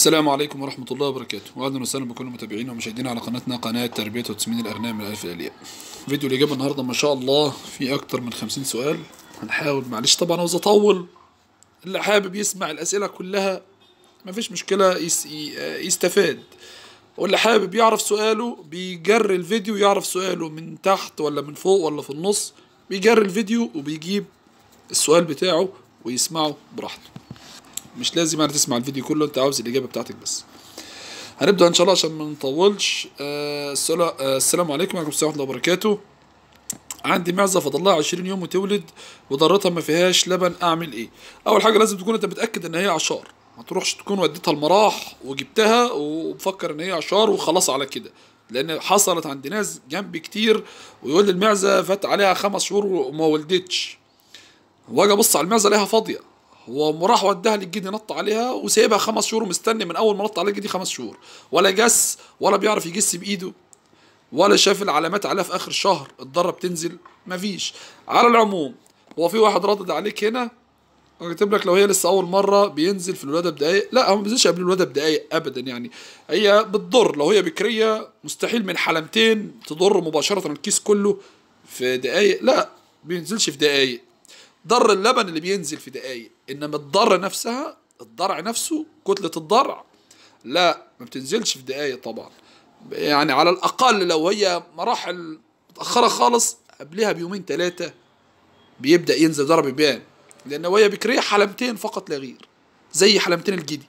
السلام عليكم ورحمة الله وبركاته، وأهلا وسهلا بكل متابعينا ومشاهدينا على قناتنا قناة تربية وتسمين الأغنام من ألف الألياء. فيديو الإجابة النهاردة ما شاء الله في أكتر من 50 سؤال. هنحاول، معلش طبعا عاوز أطول، اللي حابب يسمع الأسئلة كلها مفيش مشكلة يستفاد، واللي حابب يعرف سؤاله بيجر الفيديو يعرف سؤاله من تحت ولا من فوق ولا في النص، بيجر الفيديو وبيجيب السؤال بتاعه ويسمعه براحته. مش لازم يعني تسمع الفيديو كله، انت عاوز الاجابه بتاعتك بس. هنبدا ان شاء الله عشان ما نطولش. السلام عليكم ورحمه الله وبركاته. عندي معزه فاضل لها 20 يوم وتولد وضرتها ما فيهاش لبن، اعمل ايه؟ اول حاجه لازم تكون انت متاكد ان هي عشار، ما تروحش تكون وديتها المراح وجبتها ومفكر ان هي عشار وخلاص على كده، لان حصلت عند ناس جنبي كتير ويقول لي المعزه فات عليها 5 شهور وما ولدتش، واجي ابص على المعزه الاقيها فاضيه. هو راح وداها للجدي نط عليها وسايبها 5 شهور ومستني من اول ما نط عليها الجدي 5 شهور، ولا جس ولا بيعرف يجس بايده ولا شاف العلامات عليها في اخر شهر الضره بتنزل، مفيش. على العموم هو في واحد ردد عليك هنا كاتب لك لو هي لسه اول مره بينزل في الولاده بدقايق، لا هو ما بينزلش قبل الولاده بدقايق ابدا، يعني هي بتضر لو هي بكريه، مستحيل من حلمتين تضر مباشره الكيس كله في دقايق، لا بينزلش في دقايق. ضر اللبن اللي بينزل في دقايق، انما الضر نفسها الضرع نفسه كتلة الضرع لا ما بتنزلش في دقايق طبعا، يعني على الاقل لو هي مراحل متأخرة خالص قبلها بيومين 3 بيبدأ ينزل ضرع بيبان، لان وهي بكرية حلمتين فقط لا غير، زي حلمتين الجدي.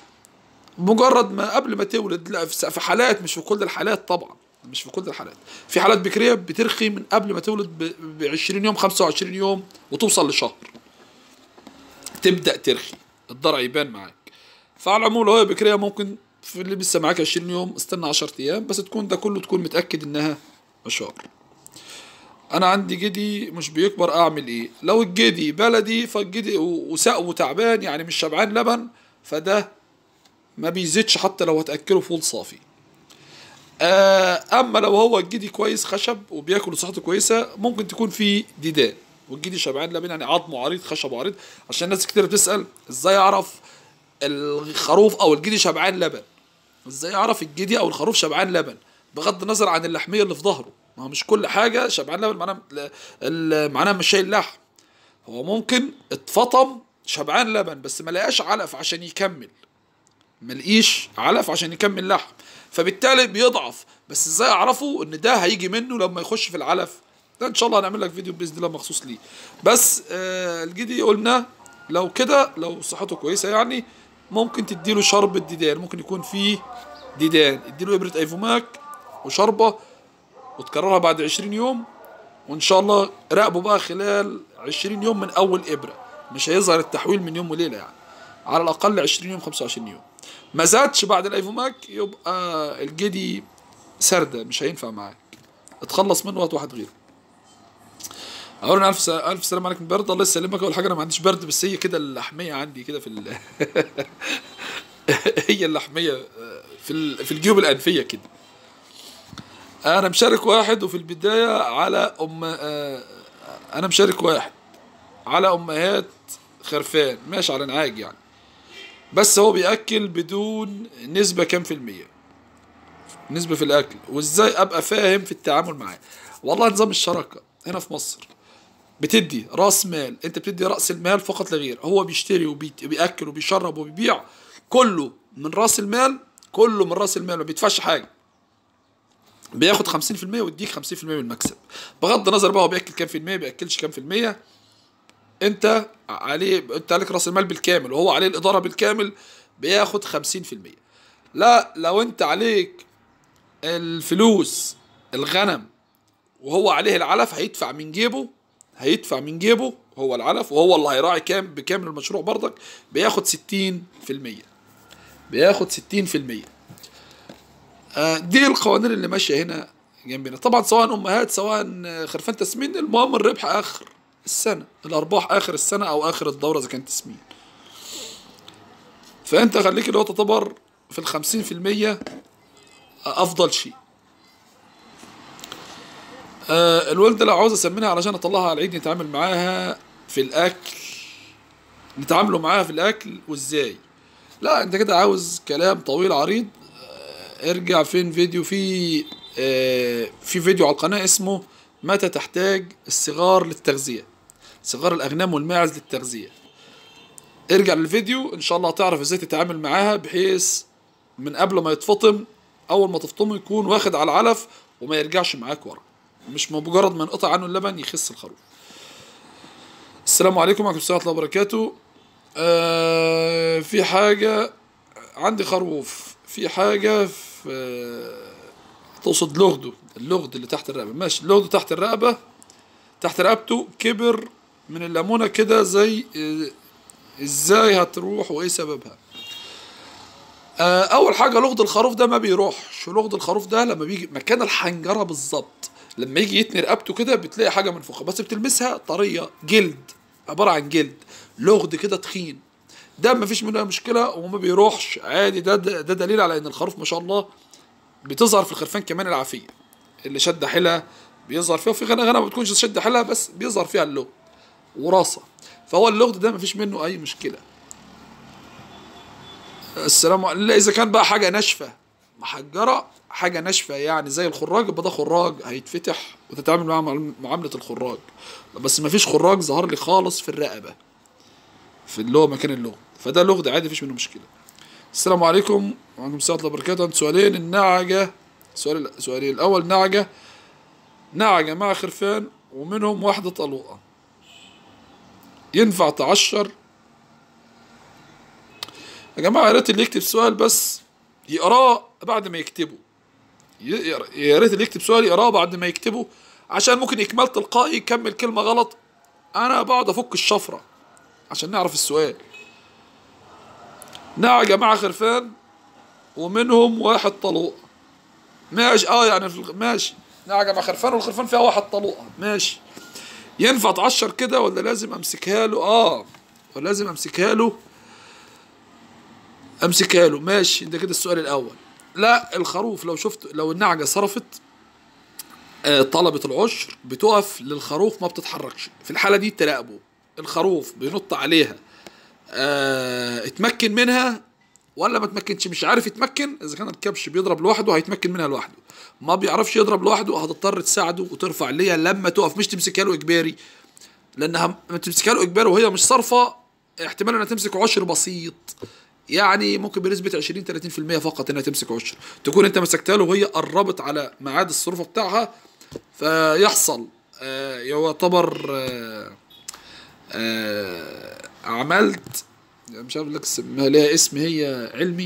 مجرد ما قبل ما تولد، لا في حالات، مش في كل الحالات طبعا، مش في كل الحالات، في حالات بكريه بترخي من قبل ما تولد ب 20 يوم 25 يوم وتوصل لشهر تبدا ترخي الضرع يبان معاك. فعلى العموم لو هي بكريه ممكن في اللي لسه معاك 20 يوم استنى 10 ايام بس، تكون ده كله تكون متاكد انها اشهر. انا عندي جدي مش بيكبر، اعمل ايه؟ لو الجدي بلدي فالجدي وسقه تعبان يعني مش شبعان لبن، فده ما بيزيدش حتى لو هتاكله فول صافي. اما لو هو الجدي كويس خشب وبياكل وصحته كويسه ممكن تكون فيه ديدان والجدي شبعان لبن، يعني عظمه عريض خشبه عريض. عشان ناس كتير بتسال ازاي اعرف الخروف او الجدي شبعان لبن، ازاي اعرف الجدي او الخروف شبعان لبن بغض النظر عن اللحميه اللي في ظهره. ما هو مش كل حاجه شبعان لبن معناها مش شايل لحم، هو ممكن اتفطم شبعان لبن بس ما لقاش علف عشان يكمل، ملقيش علف عشان يكمل لحم، فبالتالي بيضعف. بس ازاي اعرفه ان ده هيجي منه لما يخش في العلف؟ ده ان شاء الله هنعمل لك فيديو باذن الله مخصوص ليه. بس الجدي قلنا لو كده لو صحته كويسه يعني ممكن تديله شرب الديدان، ممكن يكون فيه ديدان، اديله ابره ايفوماك وشربه وتكررها بعد 20 يوم، وان شاء الله راقبه بقى خلال 20 يوم من اول ابره، مش هيظهر التحويل من يوم وليله، يعني على الاقل 20 يوم 25 يوم. ما زادش بعد الايفوماك يبقى الجدي سردة مش هينفع معاك، اتخلص منه وهات واحد غيره. اولا الف سلام عليكم. برد الله يسلمك. اول حاجه انا ما عنديش برد، بس هي كده اللحميه عندي كده في هي اللحميه في الجيوب الانفيه كده. انا مشارك واحد وفي البدايه على انا مشارك واحد على امهات خرفان ماشي على نعاج يعني، بس هو بيأكل بدون نسبة كام في المية، نسبة في الأكل، وإزاي أبقى فاهم في التعامل معاه؟ والله نظام الشراكة هنا في مصر بتدي رأس مال، أنت بتدي رأس المال فقط لا غير، هو بيشتري وبيأكل وبيشرب وبيبيع كله من رأس المال، كله من رأس المال، ما بيدفعش حاجة، بياخد 50% ويديك 50% من المكسب، بغض النظر بقى هو بيأكل كام في المية بيأكلش كام في المية، انت عليك راس المال بالكامل وهو عليه الاداره بالكامل بياخد 50%. لا لو انت عليك الفلوس الغنم وهو عليه العلف هيدفع من جيبه هو العلف، وهو اللي هيراعي بكامل المشروع برضك، بياخد 60%، بياخد 60%. دي القوانين اللي ماشيه هنا جنبنا طبعا، سواء امهات سواء خرفان تسمين، المهم الربح اخر السنة، الأرباح آخر السنة أو آخر الدورة إذا كانت تسمين. فأنت خليك اللي هو تعتبر في 50% أفضل شيء. الوالدة لو عاوز أسمنها علشان أطلعها على العيد نتعامل معاها في الأكل، نتعاملوا معاها في الأكل وإزاي؟ لا انت كده عاوز كلام طويل عريض. ارجع فين فيديو في فيديو على القناة اسمه متى تحتاج الصغار للتغذية، صغار الأغنام والماعز للتغذية. ارجع للفيديو ان شاء الله هتعرف ازاي تتعامل معاها، بحيث من قبل ما يتفطم، اول ما تفطمه يكون واخد على العلف وما يرجعش معاك ورا، مش مجرد ما انقطع عنه اللبن يخس الخروف. السلام عليكم ورحمة الله وبركاته. في حاجة عندي خروف، في حاجة في تقصد لغده، اللغد اللي تحت الرقبة، ماشي، لغده تحت الرقبة، تحت رقبته كبر من الليمونة كده، زي ازاي هتروح وايه سببها؟ اول حاجة لغد الخروف ده ما بيروحش، لغد الخروف ده لما بيجي مكان الحنجرة بالظبط، لما يجي يتني رقبته كده بتلاقي حاجة منفوخة، بس بتلمسها طرية، جلد، عبارة عن جلد، لغد كده تخين، ده ما فيش منه مشكلة وما بيروحش عادي. ده دليل على ان الخروف ما شاء الله بتظهر في الخرفان كمان العافية، اللي شد حيلها بيظهر فيها، وفي غنى ما بتكونش شد حيلها بس بيظهر فيها اللغد وراثة، فهو اللغد ده ما فيش منه اي مشكلة. السلام عليكم. لا اذا كان بقى حاجة ناشفة محجرة، حاجة ناشفة يعني زي الخراج، يبقى ده خراج هيتفتح وتتعامل معاه معاملة الخراج، بس ما فيش خراج ظهر لي خالص في الرقبة، في اللي هو مكان اللغد، فده لغد عادي مفيش منه مشكلة. السلام عليكم وعليكم السلام ورحمة الله وبركاته. عندي سؤالين. النعجة، سؤالين، الأول نعجة مع خرفان ومنهم واحدة طلوقة، ينفع تعشر؟ يا جماعة يا ريت اللي يكتب سؤال بس يقراه بعد ما يكتبه، يا ريت اللي يكتب سؤال يقراه بعد ما يكتبه، عشان ممكن إكمال تلقائي يكمل كلمة غلط، أنا بقعد أفك الشفرة عشان نعرف السؤال. نعجة مع خرفان ومنهم واحد طلوقة، ماشي، يعني ماشي، نعجة مع خرفان والخرفان فيها واحد طلوقة، ماشي، ينفع تعشر كده ولا لازم امسكها له؟ ولا لازم امسكها له، ماشي، ده كده السؤال الاول. لا الخروف لو النعجة صرفت طلبت العشر بتقف للخروف ما بتتحركش، في الحالة دي تراقبه، الخروف بينط عليها اتمكن منها ولا ما تمكنش، مش عارف يتمكن، اذا كان الكبش بيضرب لوحده هيتمكن منها لوحده، ما بيعرفش يضرب لوحده هتضطر تساعده وترفع ليها لما تقف، مش تمسكها له اجباري، لانها ما تمسكها له اجباري وهي مش صارفه، احتمال انها تمسك عشر بسيط، يعني ممكن بنسبه 20 30% فقط انها تمسك عشر، تكون انت مسكتها له وهي قربت على ميعاد الصرفه بتاعها، فيحصل يعتبر عملت، مش عارف لك ليها اسم هي علمي،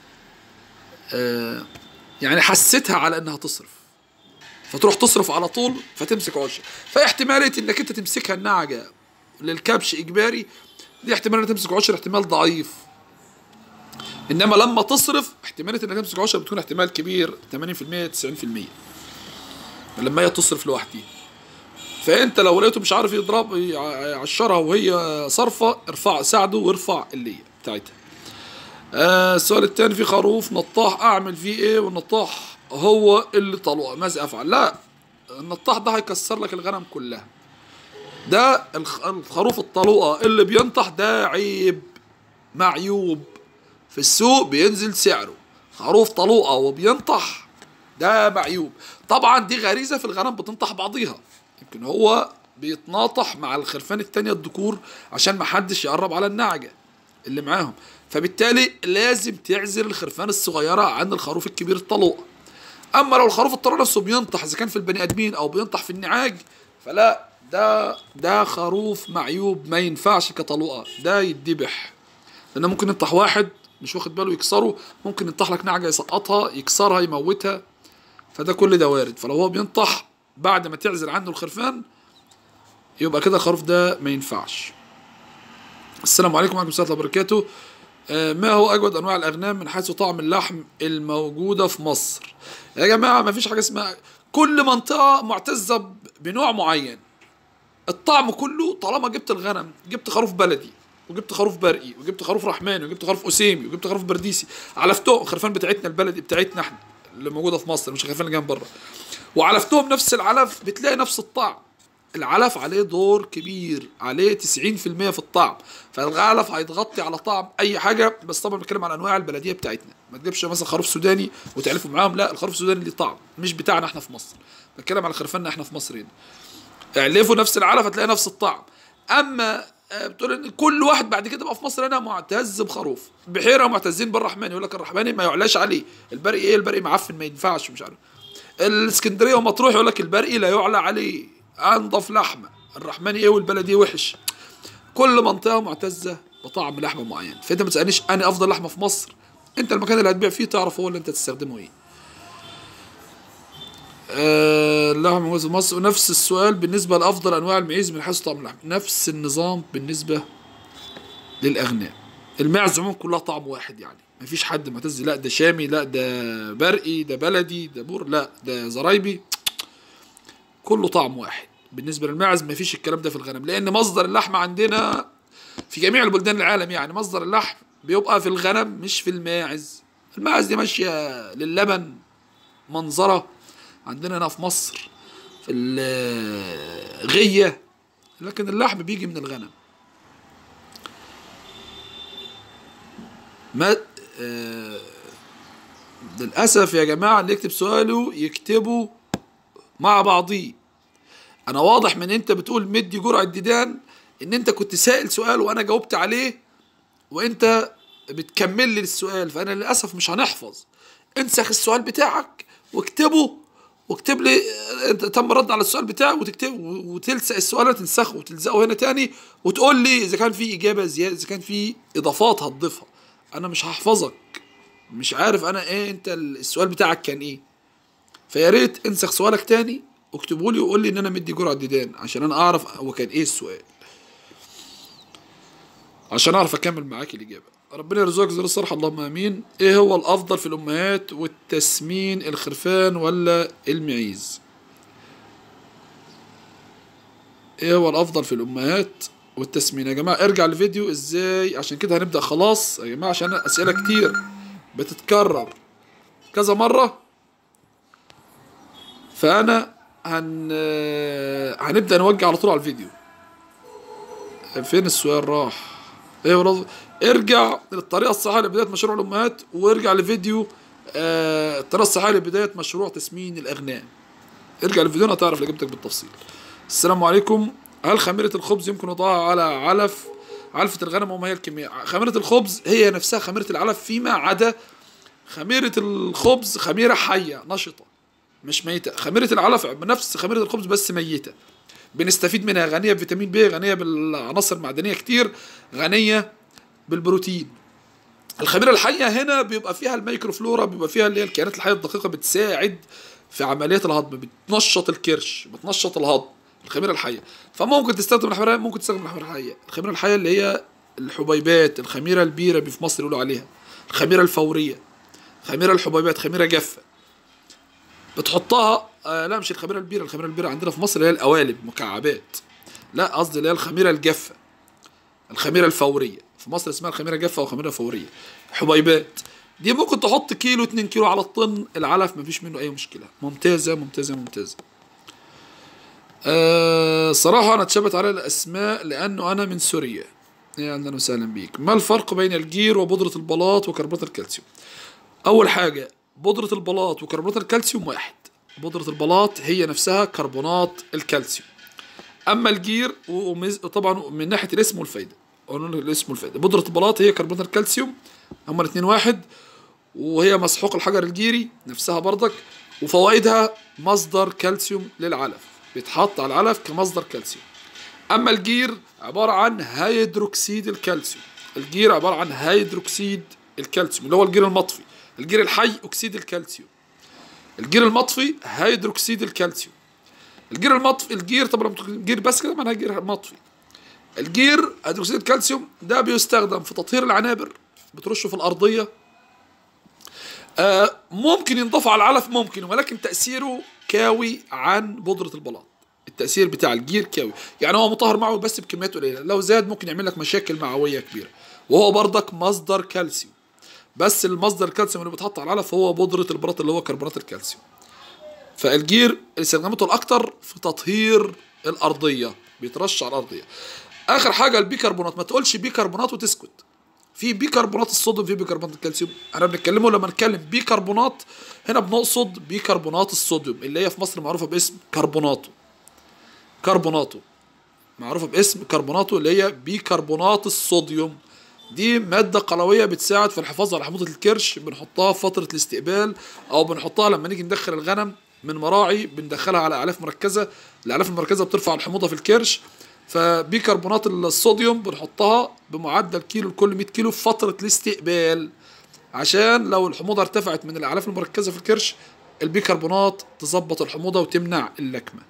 يعني حسيتها على انها تصرف، فتروح تصرف على طول فتمسك عشر، فاحتمالية انك انت تمسكها النعجة للكبش اجباري دي احتمال انك تمسك عشر احتمال ضعيف، انما لما تصرف احتمالية انك تمسك عشر بتكون احتمال كبير، 80% 90% لما هي تصرف لوحدي. فانت لو لقيته مش عارف يضرب يعشرها وهي صرفة، ارفع ساعده وارفع اللي بتاعتها. السؤال التاني، في خروف نطاح اعمل فيه ايه؟ والنطاح هو اللي طلوع، ماذا افعل؟ لا النطاح ده هيكسر لك الغنم كلها، ده الخروف الطلوقة اللي بينطح ده عيب معيوب في السوق بينزل سعره، خروف طلوقة وبينطح ده معيوب. طبعا دي غريزة في الغنم بتنطح بعضيها، يمكن هو بيتناطح مع الخرفان التانية الذكور عشان محدش يقرب على النعجة اللي معاهم، فبالتالي لازم تعزل الخرفان الصغيرة عن الخروف الكبير الطلوقة. اما لو الخروف الطلوقة نفسه بينطح اذا كان في البني ادمين او بينطح في النعاج، فلا ده خروف معيوب ما ينفعش كطلوقة، ده يتذبح، لان ممكن ينطح واحد مش واخد باله يكسره، ممكن ينطح لك نعجة يسقطها يكسرها يموتها، فده كل ده وارد. فلو هو بينطح بعد ما تعزل عنه الخرفان يبقى كده الخروف ده ما ينفعش. السلام عليكم ورحمة الله وبركاته. ما هو أجود أنواع الأغنام من حيث طعم اللحم الموجودة في مصر؟ يا جماعة ما فيش حاجة اسمها، كل منطقة معتزة بنوع معين، الطعم كله طالما جبت الغنم، جبت خروف بلدي وجبت خروف برقي وجبت خروف رحماني وجبت خروف أسيمي وجبت خروف برديسي، علفتهم الخرفان بتاعتنا البلدي بتاعتنا احنا اللي موجودة في مصر، مش الخرفان اللي جنب بره، وعلفتهم نفس العلف بتلاقي نفس الطعم، العلف عليه دور كبير، عليه 90% في الطعم، فالعلف هيتغطي على طعم اي حاجه. بس طبعا بنتكلم عن انواع البلديه بتاعتنا، ما تجيبش مثلا خروف سوداني وتعلفه معاهم، لا، الخروف السوداني ليه طعم مش بتاعنا احنا في مصر، بتكلم على خرفاننا احنا في مصر هنا. اعلفوا نفس العلف هتلاقي نفس الطعم. اما بتقول ان كل واحد بعد كده بقى في مصر هنا معتز بخروف بحيره، معتزين بالرحماني، يقول لك الرحماني ما يعلاش عليه، البرقي ايه، البرقي معفن ما ينفعش مش عارف. الاسكندريه ومطروح يقول لك البرقي لا يعلى عليه، انضف لحمه، الرحماني ايه والبلدي وحش. كل منطقه معتزه بطعم لحمه معين، فانت ما تسالنيش انا افضل لحمه في مصر، انت المكان اللي هتبيع فيه تعرف هو اللي انت تستخدمه ايه. اللحم موجود في مصر. ونفس السؤال بالنسبه لافضل انواع المعيز من حيث طعم اللحم، نفس النظام بالنسبه للاغنام. الماعز عموما كلها طعم واحد، يعني مفيش حد معتز لا ده شامي، لا ده برقي، ده بلدي، ده بور، لا ده زرايبي، كله طعم واحد. بالنسبه للماعز مفيش الكلام ده في الغنم، لان مصدر اللحم عندنا في جميع البلدان العالم، يعني مصدر اللحم بيبقى في الغنم مش في الماعز. الماعز دي ماشيه للبن منظره، عندنا هنا في مصر في الغيه، لكن اللحم بيجي من الغنم. ما للاسف يا جماعه اللي يكتب سؤاله يكتبه مع بعضيه. انا واضح من انت بتقول مدي جرعه ديدان ان انت كنت سائل سؤال وانا جاوبت عليه وانت بتكمل لي السؤال، فانا للاسف مش هنحفظ. انسخ السؤال بتاعك واكتبه، واكتب لي انت تم الرد على السؤال بتاعي، وتكتب وتلصق السؤال تنسخه وتلزقه هنا تاني، وتقول لي اذا كان في اجابه زياده، اذا كان في اضافات هتضيفها. انا مش هحفظك، مش عارف انا ايه انت السؤال بتاعك كان ايه، فيا ريت انسخ سؤالك تاني واكتبه لي وقول لي ان انا مدي جرعه ديدان عشان انا اعرف هو كان ايه السؤال، عشان اعرف اكمل معاك الاجابه. ربنا يرزقك زي الصراحه اللهم امين. ايه هو الافضل في الامهات والتسمين، الخرفان ولا المعيز؟ ايه هو الافضل في الامهات والتسمين؟ يا جماعه ارجع الفيديو ازاي، عشان كده هنبدا خلاص يا جماعه، عشان اسئله كتير بتتكرر كذا مره، فانا هنبدا نوجه على طول على الفيديو. فين السؤال راح؟ ايه ارجع للطريقه الصحيحه لبدايه مشروع الامهات، وارجع لفيديو الطريقه الصحيحه لبدايه مشروع تسمين الاغنام. ارجع للفيديو هتعرف اجابتك بالتفصيل. السلام عليكم. هل خميره الخبز يمكن وضعها على علفه الغنم وما هي الكميه؟ خميره الخبز هي نفسها خميره العلف، فيما عدا خميره الخبز خميره حيه نشطه مش ميته. خميره العلف نفس خميره الخبز بس ميته، بنستفيد منها، غنيه بفيتامين بي، غنيه بالعناصر المعدنيه كتير، غنيه بالبروتين. الخميره الحيه هنا بيبقى فيها الميكرو فلورا، بيبقى فيها اللي هي الكائنات الحيه الدقيقه، بتساعد في عمليات الهضم، بتنشط الكرش، بتنشط الهضم، الخميره الحيه. فممكن تستخدم الخميره، ممكن تستخدم الخميره الحيه. الخميره الحيه اللي هي الحبيبات، الخميره البيره في مصر يقولوا عليها الخميره الفوريه، خميره الحبيبات، خميره جافه بتحطها. لا مش الخميره البيره، الخميره البيره عندنا في مصر اللي هي القوالب مكعبات، لا قصدي اللي هي الخميره الجافه، الخميره الفوريه في مصر اسمها الخميره جافه او خميره فوريه. حبيبات دي ممكن تحط كيلو 2 كيلو على الطن العلف، مفيش منه اي مشكله، ممتازه ممتازه ممتازه. صراحه انا اتشبت على الاسماء لانه انا من سوريا. يا اهلا وسهلا بيك. ما الفرق بين الجير وبودره البلاط وكربونات الكالسيوم؟ اول حاجه بودره البلاط وكربونات الكالسيوم واحد، بودره البلاط هي نفسها كربونات الكالسيوم. اما الجير طبعا من ناحيه الاسم والفايده، الاسم والفايده، بودره البلاط هي كربونات الكالسيوم، هما الاثنين واحد، وهي مسحوق الحجر الجيري نفسها برضك، وفوائدها مصدر كالسيوم للعلف، بيتحط على العلف كمصدر كالسيوم. اما الجير عباره عن هيدروكسيد الكالسيوم، الجير عباره عن هيدروكسيد الكالسيوم اللي هو الجير المطفي. الجير الحي اكسيد الكالسيوم، الجير المطفي هيدروكسيد الكالسيوم. الجير المطفي، الجير طبعا جير بس كده معناها جير مطفي. الجير هيدروكسيد الكالسيوم ده بيستخدم في تطهير العنابر، بترشه في الارضيه، ممكن ينضاف على العلف ممكن، ولكن تاثيره كاوي عن بودره البلاط. التاثير بتاع الجير كاوي، يعني هو مطهر معوي بس بكميات قليله، لو زاد ممكن يعمل لك مشاكل معويه كبيره، وهو برضك مصدر كالسيوم، بس المصدر الكالسيوم اللي بيتحط على العلف هو بودره البلاط اللي هو كربونات الكالسيوم. فالجير استخدامته الاكثر في تطهير الارضيه، بيترش على الارضيه. اخر حاجه البيكربونات، ما تقولش بيكربونات وتسكت. في بيكربونات الصوديوم، في بيكربونات الكالسيوم. احنا بنتكلمه لما نتكلم بيكربونات هنا بنقصد بيكربونات الصوديوم اللي هي في مصر معروفه باسم كربوناتو. كربوناتو معروفه باسم كربوناتو اللي هي بيكربونات الصوديوم. دي ماده قلويه بتساعد في الحفاظ على حموضه الكرش. بنحطها في فتره الاستقبال او بنحطها لما نيجي ندخل الغنم من مراعي، بندخلها على اعلاف مركزه. الاعلاف المركزه بترفع الحموضه في الكرش. فبيكربونات الصوديوم بنحطها بمعدل كيلو لكل 100 كيلو في فتره الاستقبال، عشان لو الحموضه ارتفعت من الاعلاف المركزه في الكرش البيكربونات تظبط الحموضه وتمنع اللكمه.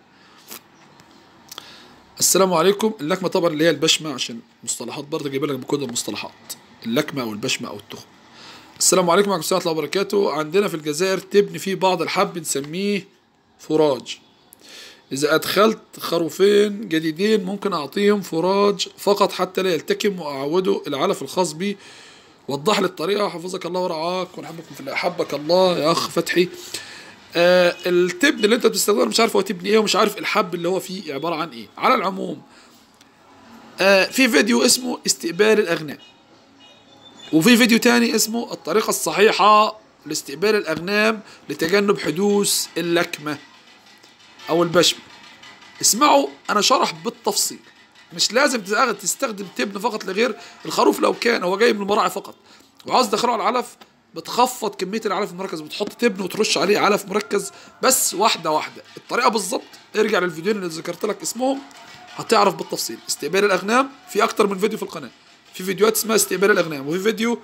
السلام عليكم. اللكمه طبعا اللي هي البشمه، عشان مصطلحات برضه جايبه لك بكل المصطلحات، اللكمه او البشمه او التخم. السلام عليكم ورحمه الله وبركاته. عندنا في الجزائر تبن فيه بعض الحب نسميه فراج. إذا أدخلت خروفين جديدين ممكن أعطيهم فراج فقط حتى لا يلتكم وأعوده العلف الخاص بي. وضح لي الطريقة، حفظك الله ورعاك ونحبكم في الله. أحبك الله يا أخ فتحي. التبن اللي أنت بتستخدمه مش عارف هو تبن إيه، ومش عارف الحب اللي هو فيه عبارة عن إيه. على العموم في فيديو اسمه استقبال الأغنام، وفي فيديو تاني اسمه الطريقة الصحيحة لاستقبال الأغنام لتجنب حدوث اللكمة او البشم. اسمعوا، انا شرح بالتفصيل. مش لازم تستخدم تبن فقط لغير الخروف. لو كان هو جاي من المراعي فقط وعاوز تدخله على العلف، بتخفض كميه العلف المركز، بتحط تبن وترش عليه علف مركز بس واحده واحده. الطريقه بالظبط ارجع للفيديوهين اللي ذكرت لك اسمهم هتعرف بالتفصيل. استقبال الاغنام في اكتر من فيديو في القناه، في فيديوهات اسمها استقبال الاغنام، وفي فيديو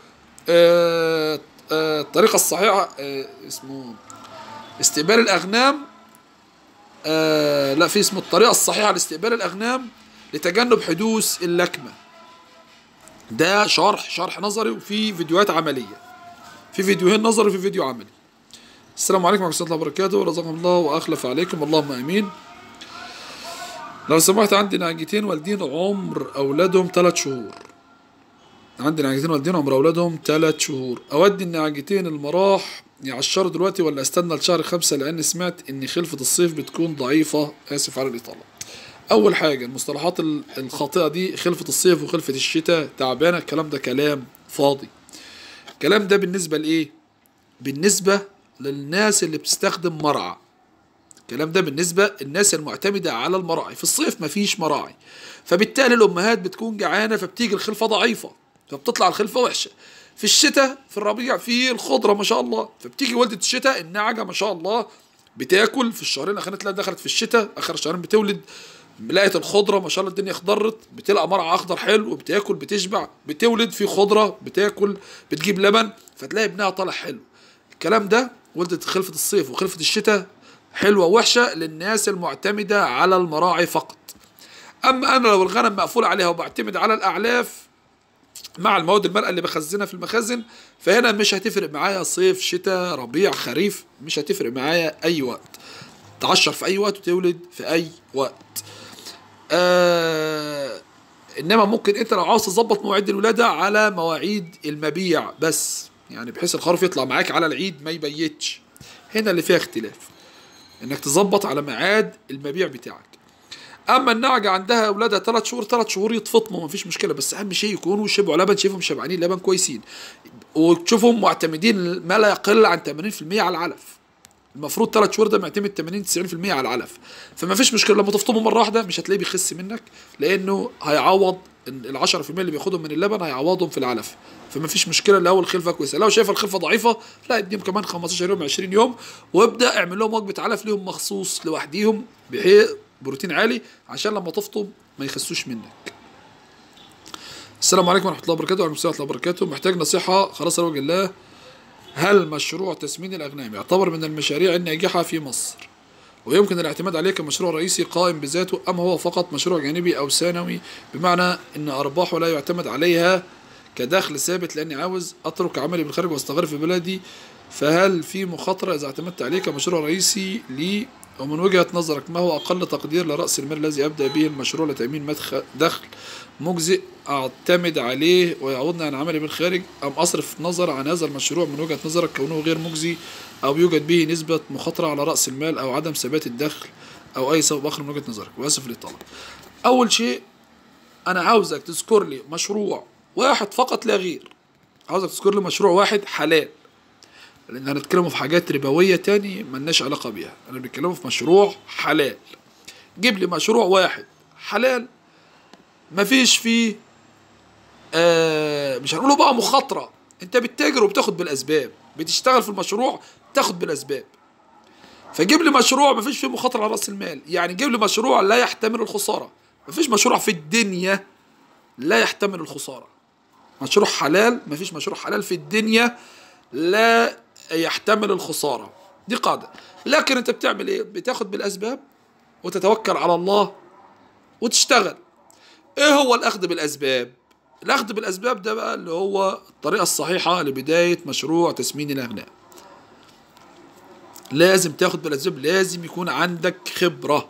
الطريقه الصحيحه اسمه استقبال الاغنام. لا، في اسمه الطريقة الصحيحة لاستقبال الأغنام لتجنب حدوث اللكمة. ده شرح نظري، وفي فيديوهات عملية، في فيديوهين نظري وفي فيديو عملي. السلام عليكم ورحمة الله وبركاته. رزقكم الله وأخلف عليكم، اللهم آمين. لو سمحت، عندي نعجتين والدين عمر أولادهم 3 شهور. عندي نعجتين والدين عمر أولادهم 3 شهور. أودي النعجتين المراح يعشروا دلوقتي ولا استنى لشهر 5؟ لأن سمعت إن خلفة الصيف بتكون ضعيفة. آسف على الإطالة. أول حاجة، المصطلحات الخاطئة دي، خلفة الصيف وخلفة الشتاء تعبانة، الكلام ده كلام فاضي. الكلام ده بالنسبة لإيه؟ بالنسبة للناس اللي بتستخدم مرعى. الكلام ده بالنسبة للناس المعتمدة على المراعي. في الصيف مفيش مراعي، فبالتالي الأمهات بتكون جعانة، فبتيجي الخلفة ضعيفة، فبتطلع الخلفة وحشة. في الشتاء، في الربيع، في الخضرة ما شاء الله، فبتيجي والدة الشتاء النعجة ما شاء الله بتاكل. في الشهرين الأخرين تلاقي دخلت في الشتاء، آخر شهرين بتولد، لقيت الخضرة ما شاء الله الدنيا خضرت، بتلقى مرعى أخضر حلو وبتاكل، بتشبع، بتولد في خضرة، بتاكل، بتجيب لبن، فتلاقي ابنها طالع حلو. الكلام ده ولدة خلفة الصيف وخلفة الشتاء حلوة ووحشة للناس المعتمدة على المراعي فقط. أما أنا لو الغنم مقفول عليها وبعتمد على الأعلاف مع المواد المالئة اللي بخزنها في المخازن، فهنا مش هتفرق معايا صيف شتاء ربيع خريف، مش هتفرق معايا أي وقت. تعشر في أي وقت وتولد في أي وقت. إنما ممكن أنت لو عاوز تظبط مواعيد الولادة على مواعيد المبيع بس، يعني بحيث الخروف يطلع معاك على العيد ما يبيتش. هنا اللي فيها اختلاف، إنك تظبط على ميعاد المبيع بتاعك. اما النعجه عندها اولادها 3 شهور، 3 شهور يتفطموا مفيش مشكله، بس اهم شيء يكونوا شبعوا لبن، شايفهم شبعانين لبن كويسين، وتشوفهم معتمدين ما لا يقل عن 80% على العلف. المفروض 3 شهور ده معتمد 80-90% على العلف، فما فيش مشكله. لما تفطمه مره واحده مش هتلاقيه بيخس منك، لانه هيعوض ال 10% اللي بياخدهم من اللبن، هيعوضهم في العلف، فما فيش مشكله. لو الخلفه كويسه، لو شايف الخلفه ضعيفه، لا اديهم كمان 15 يوم 20 يوم، وابدا اعمل لهم وجبه علف ليهم مخصوص لوحديهم، بحيث بروتين عالي، عشان لما تفطم ما يخسوش منك. السلام عليكم ورحمه الله وبركاته. وعليكم السلام ورحمه الله وبركاته. محتاج نصيحه خلاص لوجه الله. هل مشروع تسمين الاغنام يعتبر من المشاريع الناجحه في مصر ويمكن الاعتماد عليه كمشروع رئيسي قائم بذاته، ام هو فقط مشروع جانبي او ثانوي، بمعنى ان ارباحه لا يعتمد عليها كدخل ثابت لاني عاوز اترك عملي بالخارج واستقر في بلدي، فهل في مخاطرة اذا اعتمدت عليه كمشروع رئيسي لي؟ ومن وجهة نظرك ما هو اقل تقدير لرأس المال الذي ابدأ به المشروع لتأمين دخل مجزئ اعتمد عليه ويعوضني عن عملي بالخارج، ام اصرف نظر عن هذا المشروع من وجهة نظرك كونه غير مجزي او يوجد به نسبة مخاطرة على رأس المال او عدم ثبات الدخل او اي سبب اخر من وجهة نظرك؟ واسف للطلب. اول شيء انا عاوزك تذكر لي مشروع واحد فقط لا غير، عاوزك تذكر لي مشروع واحد حلال، لان هنتكلم في حاجات ربويه تاني ملناش علاقه بيها، انا بنتكلم في مشروع حلال. جيب لي مشروع واحد حلال مفيش فيه مش هنقوله بقى مخاطره، انت بتتاجر وبتاخد بالاسباب، بتشتغل في المشروع تاخد بالاسباب. فجيب لي مشروع مفيش فيه مخاطره على راس المال، يعني جيب لي مشروع لا يحتمل الخساره. مفيش مشروع في الدنيا لا يحتمل الخساره. مشروع حلال، مفيش مشروع حلال في الدنيا لا يحتمل الخسارة، دي قاعدة. لكن انت بتعمل ايه؟ بتاخد بالاسباب وتتوكل على الله وتشتغل. ايه هو الاخذ بالاسباب؟ الاخذ بالاسباب ده بقى اللي هو الطريقة الصحيحة لبداية مشروع تسمين الاغنام. لازم تاخد بالاسباب، لازم يكون عندك خبرة.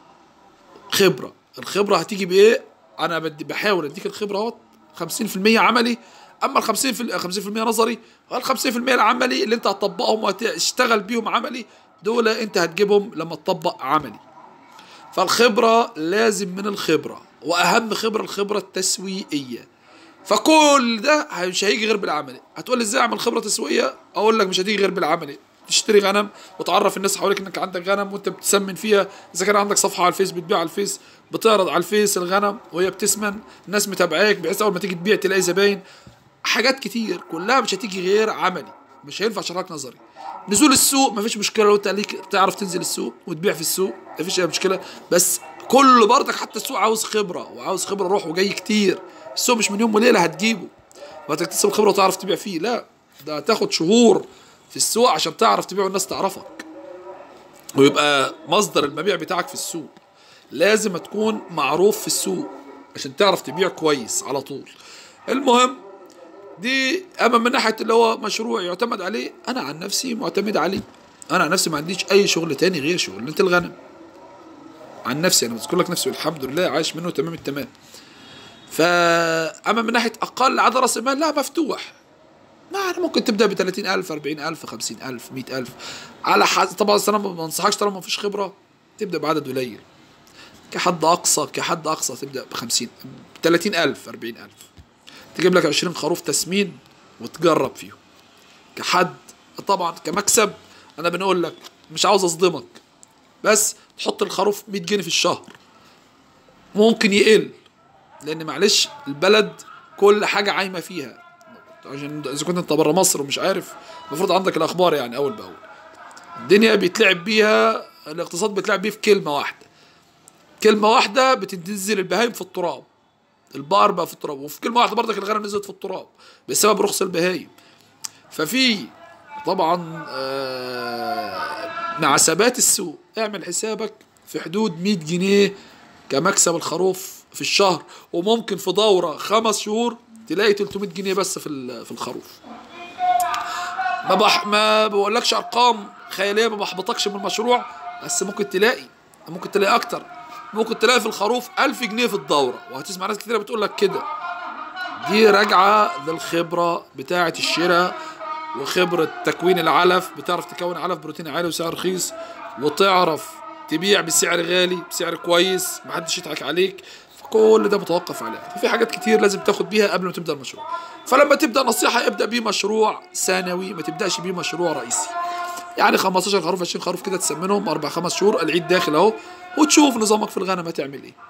الخبرة هتيجي بايه؟ انا بحاول اديك الخبرة اهوت 50% عملي، اما ال 50% نظري، وال 50% العملي اللي انت هتطبقهم وهتشتغل بيهم عملي، دول انت هتجيبهم لما تطبق عملي. فالخبرة لازم من الخبرة، واهم خبرة الخبرة التسويقية. فكل ده مش هيجي غير بالعملي. هتقول لي ازاي اعمل خبرة تسويقية؟ اقول لك مش هتيجي غير بالعملي. تشتري غنم وتعرف الناس حواليك انك عندك غنم وانت بتسمن فيها، اذا كان عندك صفحه على الفيس بتبيع على الفيس، بتعرض على الفيس الغنم وهي بتسمن، الناس متابعاك بحيث اول ما تيجي تبيع تلاقي زباين. حاجات كتير كلها مش هتيجي غير عملي، مش هينفع شرحك نظري. نزول السوق مفيش مشكله، لو انت ليك تعرف تنزل السوق وتبيع في السوق مفيش اي مشكله، بس كل برضك حتى السوق عاوز خبره، وعاوز خبره روح وجاي كتير. السوق مش من يوم وليله هتجيبه وهتكتسب خبره وتعرف تبيع فيه، لا ده هتاخد شهور في السوق عشان تعرف تبيع والناس تعرفك ويبقى مصدر المبيع بتاعك في السوق. لازم تكون معروف في السوق عشان تعرف تبيع كويس على طول. المهم دي اما من ناحيه اللي هو مشروع يعتمد عليه، انا عن نفسي معتمد عليه. انا عن نفسي ما عنديش اي شغل تاني غير شغلانه الغنم. عن نفسي انا بذكر لك نفسي والحمد لله عايش منه تمام التمام. فاما من ناحيه اقل عدد راس المال، لا مفتوح. ما أنا ممكن تبدأ ب 30,000 40,000 50,000 100,000 على طبعا أنا ما بنصحكش طالما ما فيش خبرة تبدأ بعدد قليل. كحد أقصى تبدأ ب 50 30,000 40,000 تجيب لك 20 خروف تسمين وتجرب فيهم كحد. طبعا كمكسب أنا بنقول لك مش عاوز أصدمك، بس تحط الخروف 100 جنيه في الشهر، ممكن يقل لأن معلش البلد كل حاجة عايمة فيها. عشان اذا كنت انت بره مصر ومش عارف، المفروض عندك الاخبار يعني اول باول. الدنيا بيتلعب بيها، الاقتصاد بيتلعب بيه في كلمه واحده بتنزل البهايم في التراب. البقر بقى في التراب، وفي كلمه واحده برضك الغنم نزلت في التراب بسبب رخص البهايم. ففي طبعا مع ثبات السوق اعمل حسابك في حدود 100 جنيه كمكسب الخروف في الشهر، وممكن في دوره 5 شهور تلاقي 300 جنيه بس في الخروف. ما بقولكش ارقام خياليه، ما بحبطكش من المشروع، بس ممكن تلاقي اكتر. ممكن تلاقي في الخروف 1000 جنيه في الدوره، وهتسمع ناس كتير بتقول لك كده. دي راجعه للخبره بتاعه الشراء وخبره تكوين العلف. بتعرف تكون علف بروتين عالي وسعر رخيص، وتعرف تبيع بسعر غالي بسعر كويس محدش يضحك عليك. كل ده متوقف عليها. ففي حاجات كتير لازم تاخد بيها قبل ما تبدا المشروع. فلما تبدا نصيحه ابدا بيه مشروع ثانوي، ما تبداش بيه مشروع رئيسي. يعني 15 خروف 20 خروف كده تسمنهم 4 5 شهور، العيد داخل اهو، وتشوف نظامك في الغنم هتعمل ايه.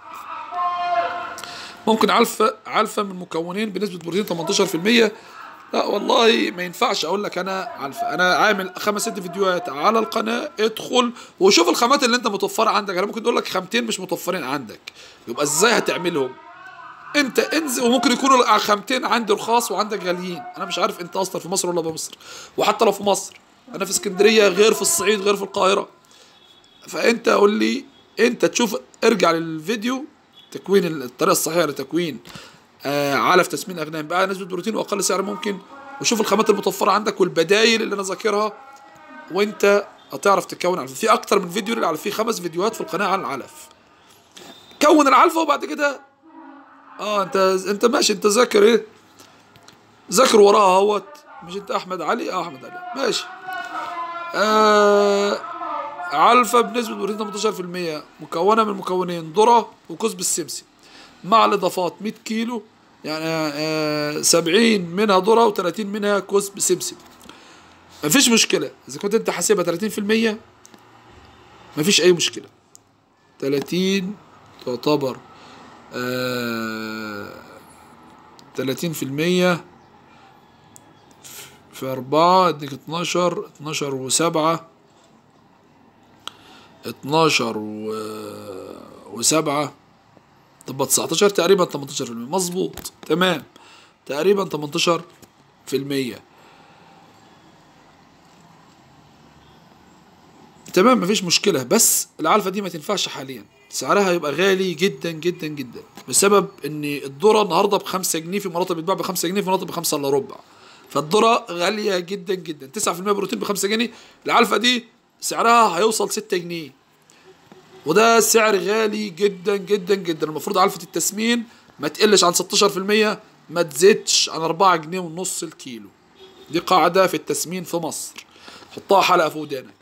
ممكن علفه من مكونين بنسبه بروتين 18%. لا والله ما ينفعش اقول لك انا علفه. انا عامل 5 6 فيديوهات على القناه، ادخل وشوف الخامات اللي انت متوفره عندك. انا ممكن اقول لك خامتين مش متوفرين عندك، يبقى ازاي هتعملهم؟ انت انزل، وممكن يكونوا خامتين عندي رخاص وعندك غاليين. انا مش عارف انت اصلا في مصر ولا بمصر، وحتى لو في مصر انا في اسكندريه غير في الصعيد غير في القاهره. فانت قول لي، انت تشوف، ارجع للفيديو تكوين الطريقه الصحيحه لتكوين علف تسمين اغنام بقى نسبه بروتين واقل سعر ممكن، وشوف الخامات المتوفره عندك والبدايل اللي انا ذاكرها، وانت هتعرف تكون علف. في اكتر من فيديو للعلف، في 5 فيديوهات في القناه عن العلف. كون العلفه وبعد كده انت ماشي، انت ذاكر ايه؟ ذاكر وراها اهوت. مش انت احمد علي؟ احمد علي ماشي. علفه بنسبه بروتين 18%، مكونه من مكونين ذره وكزب السمسم، مع الاضافات 100 كيلو، يعني 70 منها ذره و30 منها كزب سمسم. مفيش مشكله اذا كنت انت حاسبها 30%، مفيش اي مشكله. 30 تعتبر 30% في 4 اديك 12 و7 12 و7 تبقى 19 تقريبا 18%. مظبوط تمام، تقريبا 18%. تمام مفيش مشكلة. بس العلفة دي ما تنفعش حاليا، سعرها هيبقى غالي جدا جدا جدا، بسبب ان الذرة النهارده ب5 جنيه، في مناطق بتتباع ب5 جنيه، في مناطق ب5 الا ربع. فالذرة غالية جدا جدا. 9% بروتين ب5 جنيه، العلفة دي سعرها هيوصل 6 جنيه، وده سعر غالي جدا جدا جدا. المفروض علفة التسمين ما تقلش عن 16%، ما تزيدش عن 4 جنيه ونص الكيلو. دي قاعدة في التسمين في مصر، حطها حلقة في ودانك.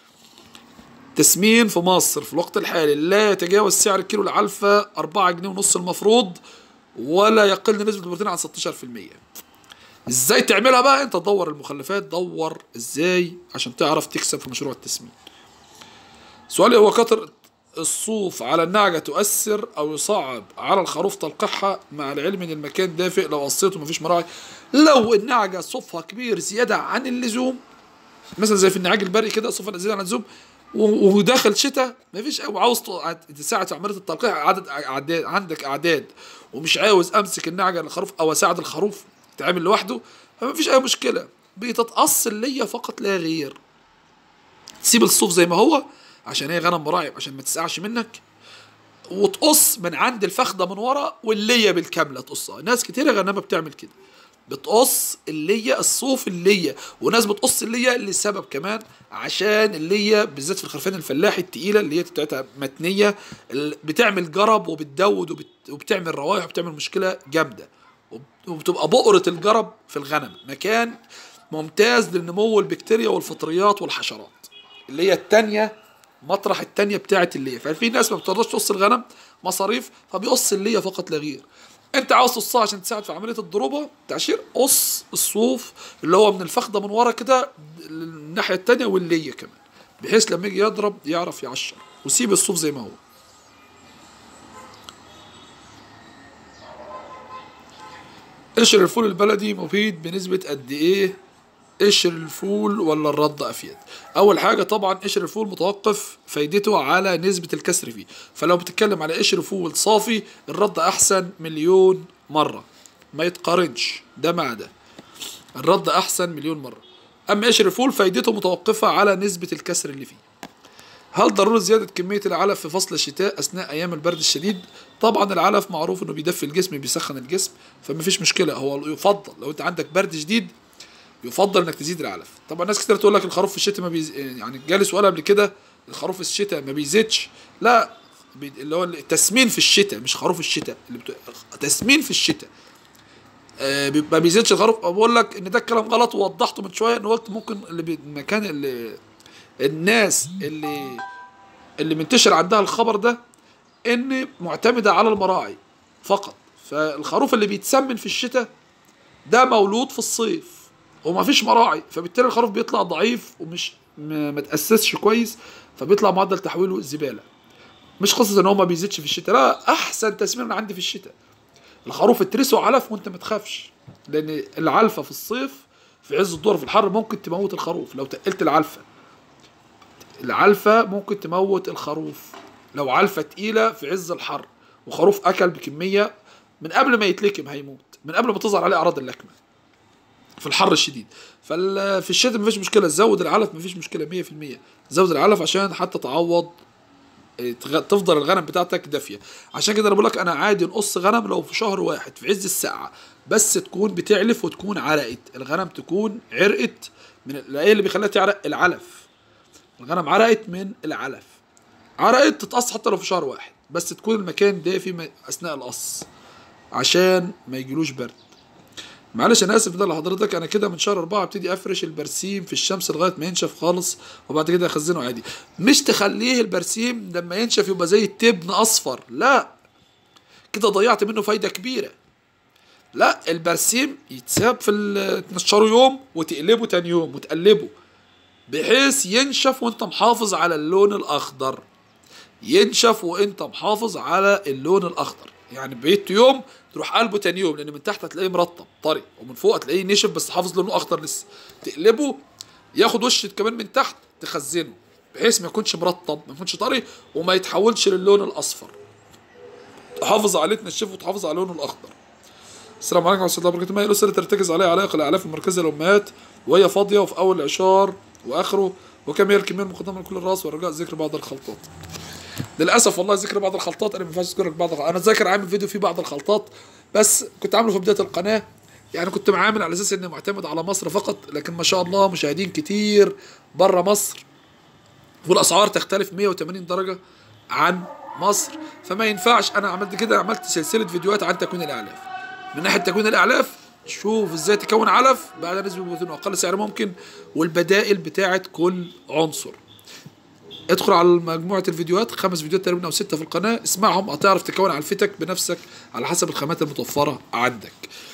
تسمين في مصر في الوقت الحالي لا يتجاوز سعر كيلو العلفة 4 جنيه ونص المفروض، ولا يقل نسبة البروتين عن 16%. ازاي تعملها بقى؟ انت تدور المخلفات، دور ازاي عشان تعرف تكسب في مشروع التسمين. سؤالي هو: كتر الصوف على النعجة تؤثر أو يصعب على الخروف تلقيحها، مع العلم إن المكان دافئ لو قصيته مفيش مراعي؟ لو النعجة صوفها كبير زيادة عن اللزوم، مثلا زي في النعاج البري كده صوفها زيادة عن اللزوم، وداخل شتاء مفيش، أو عاوز تساعد في عملية التلقيح عندك أعداد، ومش عاوز أمسك النعجة للخروف أو أساعد الخروف يتعامل لوحده، فمفيش أي مشكلة، بتتقص اللية فقط لا غير. تسيب الصوف زي ما هو عشان هي غنم مراعي، عشان ما تسقعش منك، وتقص من عند الفخده من ورا، والليه بالكامله تقصها. ناس كتيره غنمه بتعمل كده، بتقص الليه الصوف الليه. وناس بتقص الليه لسبب كمان، عشان الليه بالذات في الخرفان الفلاحي التقيله اللي هي بتاعتها متنيه، بتعمل جرب وبتدود وبتعمل روايح وبتعمل مشكله جامده، وبتبقى بؤره الجرب في الغنم مكان ممتاز للنمو البكتيريا والفطريات والحشرات، اللي هي التانية، مطرح التانية بتاعت اللية. ففي ناس ما بتقدرش تقص الغنم مصاريف، فبيقص اللية فقط لا غير. انت عاوز تقصها عشان تساعد في عملية الضروبة تعشير، قص الصوف اللي هو من الفخدة من ورا كده الناحية التانية، واللية كمان، بحيث لما يجي يضرب يعرف يعشر، وسيب الصوف زي ما هو. قشر الفول البلدي مفيد بنسبة قد ايه؟ قشر الفول ولا الرد افيد؟ اول حاجه طبعا قشر الفول متوقف فايدته على نسبه الكسر فيه، فلو بتتكلم على قشر فول صافي الرد احسن مليون مره، ما يتقارنش ده مع ده، الرد احسن مليون مره. اما قشر الفول فايدته متوقفه على نسبه الكسر اللي فيه. هل ضروري زياده كميه العلف في فصل الشتاء اثناء ايام البرد الشديد؟ طبعا العلف معروف انه بيدفي الجسم، بيسخن الجسم، فمفيش مشكله. هو يفضل لو انت عندك برد شديد يفضل انك تزيد العلف. طبعا ناس كتير تقول لك الخروف في الشتاء ما يعني جالي سؤال قبل كده، الخروف في الشتاء ما بيزيدش؟ لا، اللي هو التسمين في الشتاء، مش خروف الشتاء تسمين في الشتاء ما بيزيدش الخروف. بقول لك ان ده الكلام غلط، ووضحته من شويه ان وقت ممكن المكان اللي الناس اللي منتشر عندها الخبر ده ان معتمده على المراعي فقط، فالخروف اللي بيتسمن في الشتاء ده مولود في الصيف وما فيش مراعي، فبالتالي الخروف بيطلع ضعيف ومش ما تأسسش كويس، فبيطلع معدل تحويله الزبالة. مش قصة ان هو ما بيزيدش في الشتاء، لا، احسن تسمين عندي في الشتاء. الخروف اترسه علف وانت ما تخافش، لان العلفة في الصيف في عز الظهر في الحر ممكن تموت الخروف لو تقلت العلفة. العلفة ممكن تموت الخروف لو علفة تقيلة في عز الحر، وخروف اكل بكمية من قبل ما يتلكم هيموت، من قبل ما تظهر عليه اعراض اللكمة في الحر الشديد. في الشتاء مفيش مشكله، زود العلف مفيش مشكله 100%، زود العلف عشان حتى تعوض تفضل الغنم بتاعتك دافيه. عشان كده انا بقول لك انا عادي نقص غنم لو في شهر واحد في عز السقعه، بس تكون بتعلف وتكون عرقت، الغنم تكون عرقت من ايه اللي بيخليها تعرق؟ العلف. الغنم عرقت من العلف، عرقت تتقص حتى لو في شهر واحد، بس تكون المكان دافي اثناء القص عشان ما يجيلوش برد. معلش انا اسف ده لحضرتك، انا كده من شهر 4 ابتدي افرش البرسيم في الشمس لغايه ما ينشف خالص، وبعد كده اخزنه عادي. مش تخليه البرسيم لما ينشف يبقى زي التبن اصفر، لا كده ضيعت منه فايده كبيره. لا، البرسيم يتساب تنشره يوم وتقلبه تاني يوم وتقلبه بحيث ينشف وانت محافظ على اللون الاخضر. ينشف وانت محافظ على اللون الاخضر، يعني بقيت يوم تروح قلبه تاني يوم، لان من تحت هتلاقيه مرطب طري ومن فوق هتلاقيه نشف بس حافظ لونه اخضر لسه. تقلبه ياخد وش كمان من تحت، تخزنه بحيث ما يكونش مرطب، ما يكونش طري، وما يتحولش للون الاصفر. تحافظ عليه، تنشفه وتحافظ على لونه الاخضر. السلام عليكم ورحمه الله وبركاته. ما هي الاسره ترتكز عليها علاقه الاعلاف المركزيه للامهات وهي فاضيه وفي اول العشار واخره، وكم هي الكميه المقدمه لكل الراس، ورجاء ذكر بعض الخلطات. للاسف والله ذكر بعض الخلطات انا ما ينفعش اذكر بعض انا ذاكر عامل فيديو فيه بعض الخلطات، بس كنت عامله في بدايه القناه، يعني كنت عامل على اساس اني معتمد على مصر فقط، لكن ما شاء الله مشاهدين كتير بره مصر، والاسعار تختلف 180 درجه عن مصر. فما ينفعش، انا عملت كده، عملت سلسله فيديوهات عن تكوين الاعلاف. من ناحيه تكوين الاعلاف شوف ازاي تكون علف بعد نسبه بروتين واقل سعر ممكن، والبدائل بتاعه كل عنصر. ادخل على مجموعة الفيديوهات، 5 فيديوهات تقريبا أو 6 في القناة، اسمعهم هتعرف تكون علفتك بنفسك على حسب الخامات المتوفرة عندك.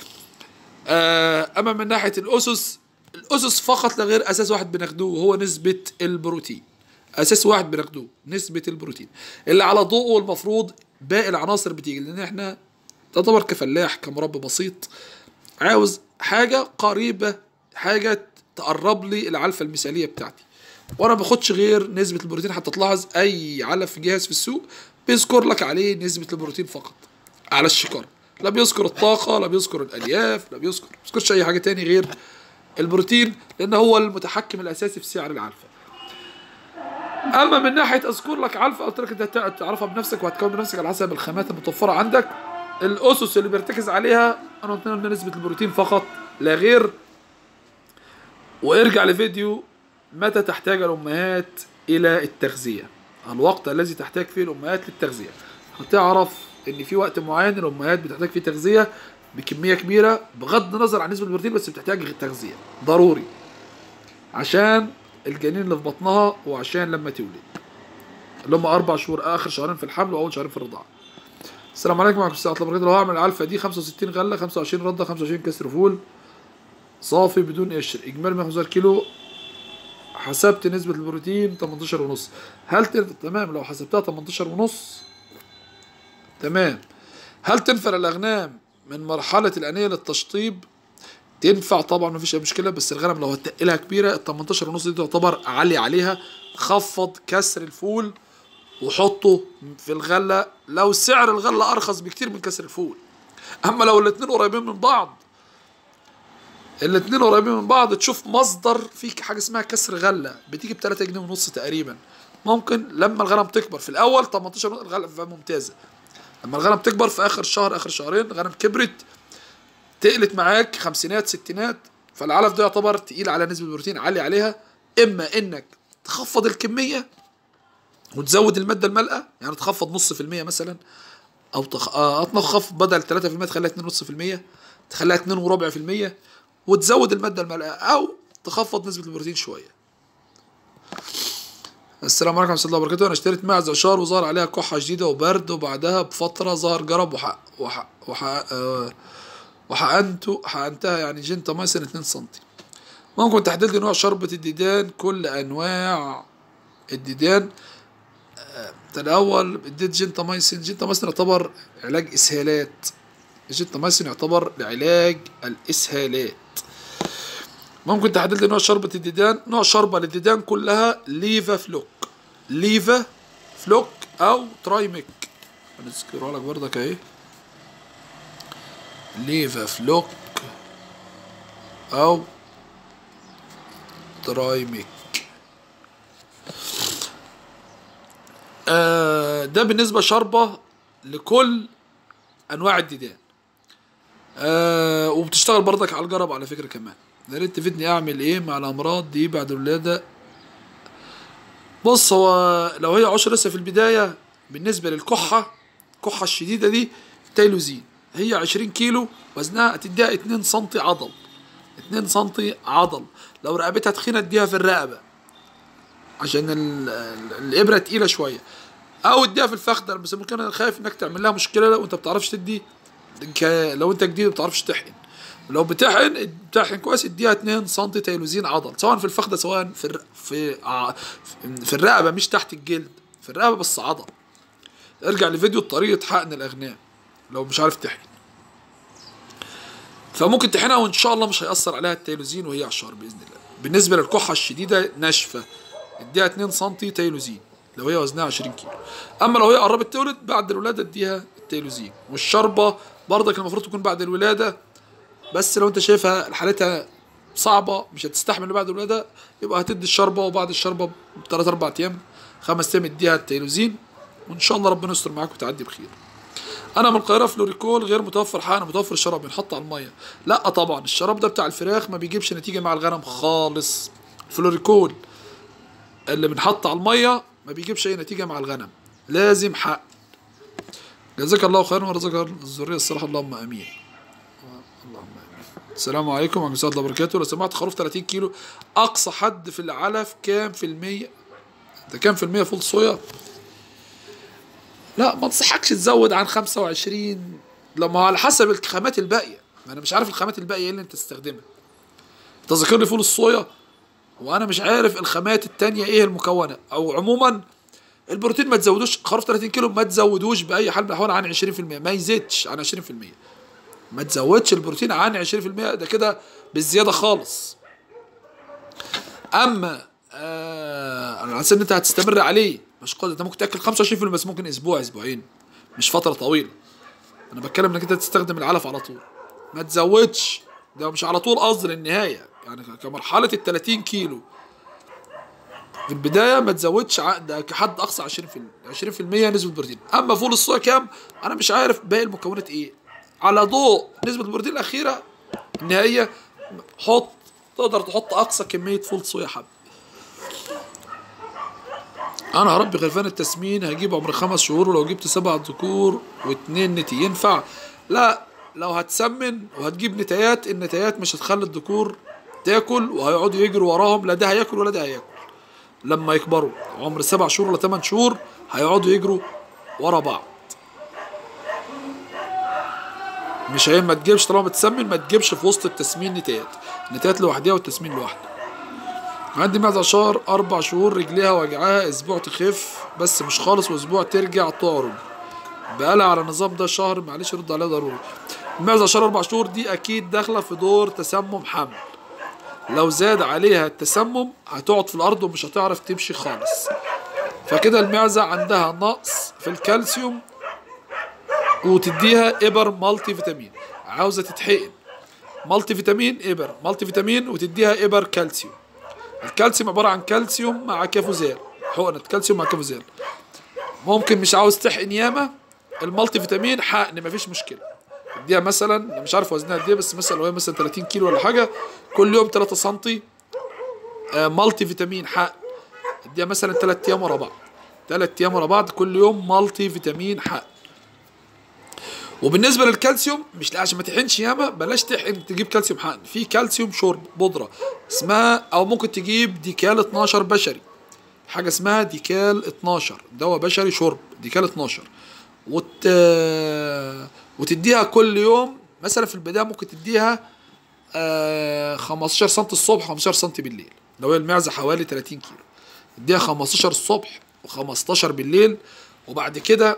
أما من ناحية الأسس فقط لا غير أساس واحد بناخدوه وهو نسبة البروتين. أساس واحد بناخدوه نسبة البروتين اللي على ضوءه المفروض باقي العناصر بتيجي، لأن احنا تعتبر كفلاح كمربي بسيط عاوز حاجة قريبة، حاجة تقرب لي العلفة المثالية بتاعتي، وانا ما باخدش غير نسبة البروتين. حتى تلاحظ اي علف جاهز في السوق بيذكر لك عليه نسبة البروتين فقط على الشكارة، لا بيذكر الطاقة، لا بيذكر الالياف، لا بيذكرش اي حاجة تاني غير البروتين، لان هو المتحكم الاساسي في سعر العلفة. اما من ناحية اذكر لك علفة قلت لك انت تعرفها بنفسك وهتكون بنفسك على حسب الخامات المتوفرة عندك. الاسس اللي بيرتكز عليها انا قلت لنا نسبة البروتين فقط لا غير. وارجع لفيديو متى تحتاج الأمهات إلى التغذية، الوقت الذي تحتاج فيه الأمهات للتغذية، هتعرف إن في وقت معين الأمهات بتحتاج فيه تغذية بكمية كبيرة بغض النظر عن نسبة البروتين، بس بتحتاج تغذية ضروري عشان الجنين اللي في بطنها وعشان لما تولد، اللي هم 4 شهور، آخر شهرين في الحمل وأول شهرين في الرضاعة. السلام عليكم ورحمة الله وبركاته. لو هعمل العلفة دي 65 غلة، 25 ردة، 25 كسر فول صافي بدون قشر، إجمالي 115 كيلو، حسبت نسبة البروتين 18.5. هل تمام لو حسبتها 18.5 تمام. هل تنفع الأغنام من مرحلة الأنية للتشطيب؟ تنفع طبعا مفيش أي مشكلة، بس الغنم لو هتقلها كبيرة ال 18.5 دي تعتبر عالية عليها. خفض كسر الفول وحطه في الغلة لو سعر الغلة أرخص بكتير من كسر الفول. أما لو الاتنين قريبين من بعض، الاتنين قريبين من بعض، تشوف مصدر فيك حاجه اسمها كسر غله بتيجي ب 3 جنيه ونص تقريبا. ممكن لما الغنم تكبر، في الاول 18 الغله ممتازه، لما الغنم تكبر في اخر شهر اخر شهرين الغنم كبرت تقلت معاك خمسينات ستينات، فالعلف ده يعتبر تقيل على نسبه البروتين عالي عليها. اما انك تخفض الكميه وتزود الماده المالئه، يعني تخفض نص في المية مثلا، او تخفض بدل 3% تخليها 2.5%، تخليها 2.25%، وتزود المادة المالئة أو تخفض نسبة البروتين شوية. السلام عليكم ورحمة الله وبركاته. أنا اشتريت معزة عشار وظهر عليها كحة شديدة وبرد، وبعدها بفترة ظهر جرب وحقنتها يعني جنتامايسين 2 سنتي. ممكن تحديد لي نوع شربة الديدان؟ كل أنواع الديدان. الأول اديت جنتامايسين. جنتامايسين يعتبر علاج إسهالات، الجنتامايسين يعتبر لعلاج الإسهالات. ممكن تحدد لي نوع شربة الديدان؟ نوع شربة للديدان كلها ليفا فلوك، ليفا فلوك أو ترايميك. هنذكرها لك برضك أهي، ليفا فلوك أو ترايميك. ده بالنسبة شربة لكل انواع الديدان. وبتشتغل برضك على الجرب على فكرة كمان. يا ريت تفيدني اعمل ايه مع الامراض دي بعد الولادة. بص، هو لو هي عشر لسه في البداية، بالنسبة للكحة، الكحة الشديدة دي، تايلوزين. هي 20 كيلو وزنها، هتديها 2 سنتي عضل، 2 سنتي عضل. لو رقبتها تخينة اديها في الرقبة عشان الإبرة تقيلة شوية، أو اديها في الفخدة. بس ممكن أنا خايف إنك تعمل لها مشكلة لو أنت بتعرفش تدي، لو أنت جديد بتعرفش تحقن. لو بتحقن كويس اديها 2 سم تايلوزين عضل، سواء في الفخدة سواء في الرقبة، مش تحت الجلد، في الرقبة بس عضل. ارجع لفيديو طريقة حقن الأغنام لو مش عارف تحقن. فممكن تحقنها وإن شاء الله مش هيأثر عليها التايلوزين وهي على الشهر بإذن الله. بالنسبة للكحة الشديدة ناشفة، اديها 2 سم تايلوزين لو هي وزنها 20 كيلو. أما لو هي قربت تولد بعد الولادة اديها التايلوزين. والشربة برضك المفروض تكون بعد الولادة، بس لو انت شايفها حالتها صعبة مش هتستحمل بعد الولادة، يبقى هتدي الشربة، وبعد الشربة ب3 4 ايام 5 ايام اديها التايلوزين، وان شاء الله ربنا يستر معاك وتعدي بخير. انا من القاهرة، فلوريكول غير متوفر حقن، متوفر الشراب بينحط على المية. لا طبعا الشراب ده بتاع الفراخ ما بيجيبش نتيجة مع الغنم خالص. الفلوريكول اللي بنحط على المية ما بيجيبش اي نتيجة مع الغنم، لازم حقن. جزاك الله خيرا ورزقك الذرية الصالحة، اللهم امين. السلام عليكم ورحمة الله وبركاته. لو سمعت خروف 30 كيلو، أقصى حد في العلف كام في المية؟ ده كام في المية فول صويا؟ لا ما انصحكش تزود عن 25، لما على حسب الخامات الباقية. أنا مش عارف الخامات الباقية إيه اللي أنت تستخدمها. تذكر لي فول الصويا وأنا مش عارف الخامات التانية إيه المكونة. أو عموما البروتين ما تزودوش، خروف 30 كيلو ما تزودوش بأي حال من الأحوال عن 20%، ما يزيدش عن 20%. ما تزودش البروتين عن 20%، ده كده بالزيادة خالص. اما على اساس ان انت هتستمر عليه، مش قادر انت ممكن تاكل 25% بس، ممكن اسبوع اسبوعين، مش فترة طويلة. انا بتكلم انك انت تستخدم العلف على طول، ما تزودش. ده مش على طول، قصد للنهاية يعني كمرحلة 30 كيلو في البداية ما تزودش، ده كحد اقصى 20%، 20% نسبة بروتين. اما فول الصويا كام انا مش عارف باقي المكونات ايه. على ضوء نسبة البروتين الأخيرة النهائية، تقدر تحط أقصى كمية فول صويا حب. أنا هربي خلفان التسمين، هجيب عمر 5 شهور، ولو جبت 7 ذكور و2 نتي ينفع؟ لا، لو هتسمن وهتجيب نتايات، النتايات مش هتخلي الذكور تاكل وهيقعدوا يجروا وراهم، لا ده هياكل ولا ده هياكل. لما يكبروا عمر 7 شهور ولا 8 شهور هيقعدوا يجروا ورا بعض. مش هي ما تجيبش طالما بتسمن، ما تجيبش في وسط التسمين نتايات لوحدها والتسمين لوحده. عندي معزة شهر 4 شهور، رجليها وجعاها، اسبوع تخف بس مش خالص، واسبوع ترجع تعرج. بقالها على النظام ده شهر، معلش رد عليها ضروري. المعزة شهر 4 شهور دي اكيد داخلة في دور تسمم حمل. لو زاد عليها التسمم هتقعد في الارض ومش هتعرف تمشي خالص. فكده المعزة عندها نقص في الكالسيوم، وتديها ابر مالتي فيتامين. عاوزه تتحقن مالتي فيتامين، ابر مالتي فيتامين، وتديها ابر كالسيوم. الكالسيوم عباره عن كالسيوم مع كافوزير، حقنه كالسيوم مع كافوزير. ممكن مش عاوز تحقن ياما، المالتي فيتامين حقن مفيش مشكله. اديها مثلا، مش عارف وزنها قد ايه، بس مثلا لو هي مثلا 30 كيلو ولا حاجه، كل يوم 3 سم مالتي فيتامين حقن. اديها مثلا 3 ايام ورا بعض، 3 ايام ورا بعض كل يوم مالتي فيتامين حقن. وبالنسبه للكالسيوم، مش عشان ما تحقنش ياما، بلاش تحقن تجيب كالسيوم حقن، في كالسيوم شرب بودره اسمها، او ممكن تجيب ديكال 12 بشري، حاجه اسمها ديكال 12 دواء بشري شرب، ديكال 12. وتديها كل يوم. مثلا في البدايه ممكن تديها 15 سم الصبح، 15 سم بالليل. لو هي المعزه حوالي 30 كيلو، اديها 15 الصبح و15 بالليل. وبعد كده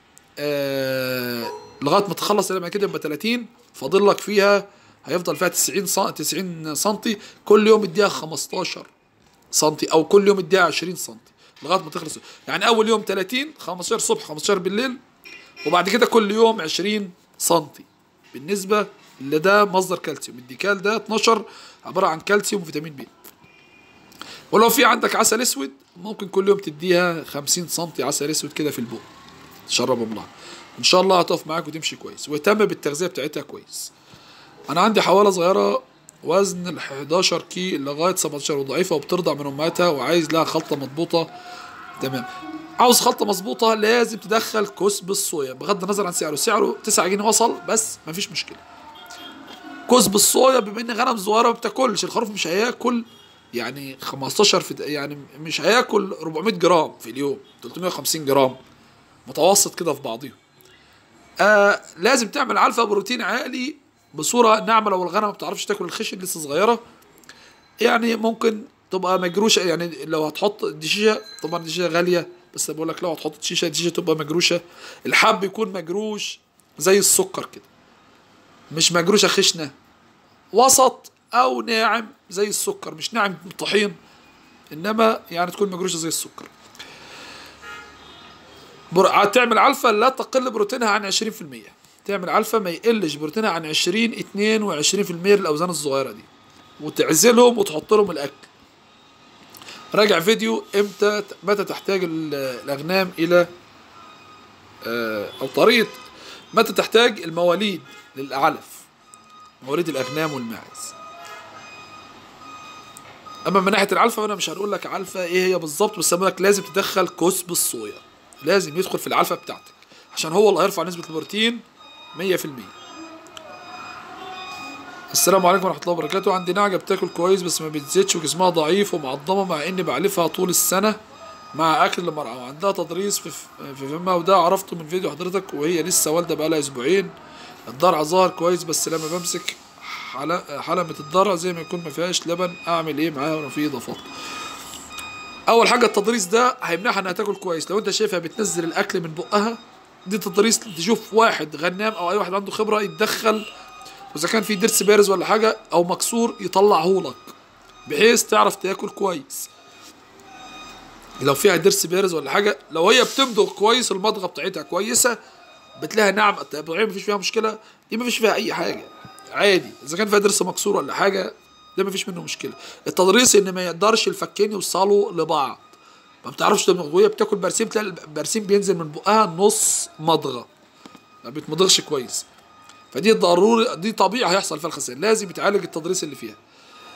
لغايه ما تخلص لما كده يبقى 30، فاضل لك فيها، هيفضل فيها 90 سم. كل يوم اديها 15 سم، او كل يوم اديها 20 سم لغايه ما تخلص. يعني اول يوم 30، 15 الصبح 15 بالليل، وبعد كده كل يوم 20 سم. بالنسبه لده مصدر كالسيوم، الديكال ده 12 عباره عن كالسيوم وفيتامين بي. ولو في عندك عسل اسود، ممكن كل يوم تديها 50 سم عسل اسود كده في البوق. تشربهم لها، ان شاء الله هتقف معاك وتمشي كويس، واهتم بالتغذيه بتاعتها كويس. انا عندي حواله صغيره وزن ال 11 كيلو لغايه 17 وضعيفه وبترضع من امهاتها وعايز لها خلطه مضبوطه. تمام. عاوز خلطه مظبوطه لازم تدخل كسب الصويا بغض النظر عن سعره 9 جنيه وصل، بس مفيش مشكله. كسب الصويا بما ان غنم صغيره ما بتاكلش، الخروف مش هياكل يعني 15 يعني مش هياكل 400 جرام في اليوم، 350 جرام متوسط كده في بعضهم. لازم تعمل علفة بروتين عالي بصورة ناعمة. لو الغنم ما بتعرفش تاكل الخشن لسه صغيرة، يعني ممكن تبقى مجروشة. يعني لو هتحط دشيشة، طبعا الدشيشة غالية، بس بقول لك لو هتحط دشيشة تبقى مجروشة، الحب يكون مجروش زي السكر كده، مش مجروشة خشنة، وسط او ناعم زي السكر، مش ناعم طحين، انما يعني تكون مجروشة زي السكر. تعمل علفة لا تقل بروتينها عن 20%. تعمل علفة ما يقلش بروتينها عن 22% للأوزان الصغيرة دي، وتعزلهم وتحط لهم الأكل. راجع فيديو متى تحتاج الأغنام إلى أو طريقة متى تحتاج المواليد للعلف، مواليد الأغنام والماعز. أما من ناحية العلفة فأنا مش هنقول لك علفة إيه هي بالظبط، بس أقول لك لازم تدخل كسب الصويا، لازم يدخل في العلفة بتاعتك عشان هو اللي هيرفع نسبة البروتين 100%. السلام عليكم ورحمة الله وبركاته. عندي نعجة بتاكل كويس بس ما بتزيدش وجسمها ضعيف ومعضمة، مع إني بعلفها طول السنة مع أكل المرعى، وعندها تضريس في فمها، وده عرفته من فيديو حضرتك وهي لسه والدة بقالها أسبوعين. الضرع ظاهر كويس بس لما بمسك حلمة الضرع زي ما يكون ما فيهاش لبن. أعمل إيه معاها وأنا في إضافات؟ أول حاجة التضريس ده هيمنعها إنها تاكل كويس. لو أنت شايفها بتنزل الأكل من بقها، دي تضريس. تشوف واحد غنام أو أي واحد عنده خبرة يتدخل، وإذا كان في ضرس بارز ولا حاجة أو مكسور يطلعهولك بحيث تعرف تاكل كويس. لو فيها ضرس بارز ولا حاجة، لو هي بتمضغ كويس المضغة بتاعتها كويسة بتلاقيها ناعم طبيعي مفيش فيها مشكلة، دي مفيش فيها أي حاجة عادي. إذا كان فيها ضرس مكسور ولا حاجة ده مفيش منه مشكلة. التضريس إن ما يقدرش الفكين يوصلوا لبعض، ما بتعرفش تمضغ، وهي بتاكل برسيم تلاقي البرسيم بينزل من بقها نص مضغة، ما بتمضغش كويس. فدي ضروري، دي طبيعي هيحصل فيها الخسائر، لازم يتعالج التضريس اللي فيها.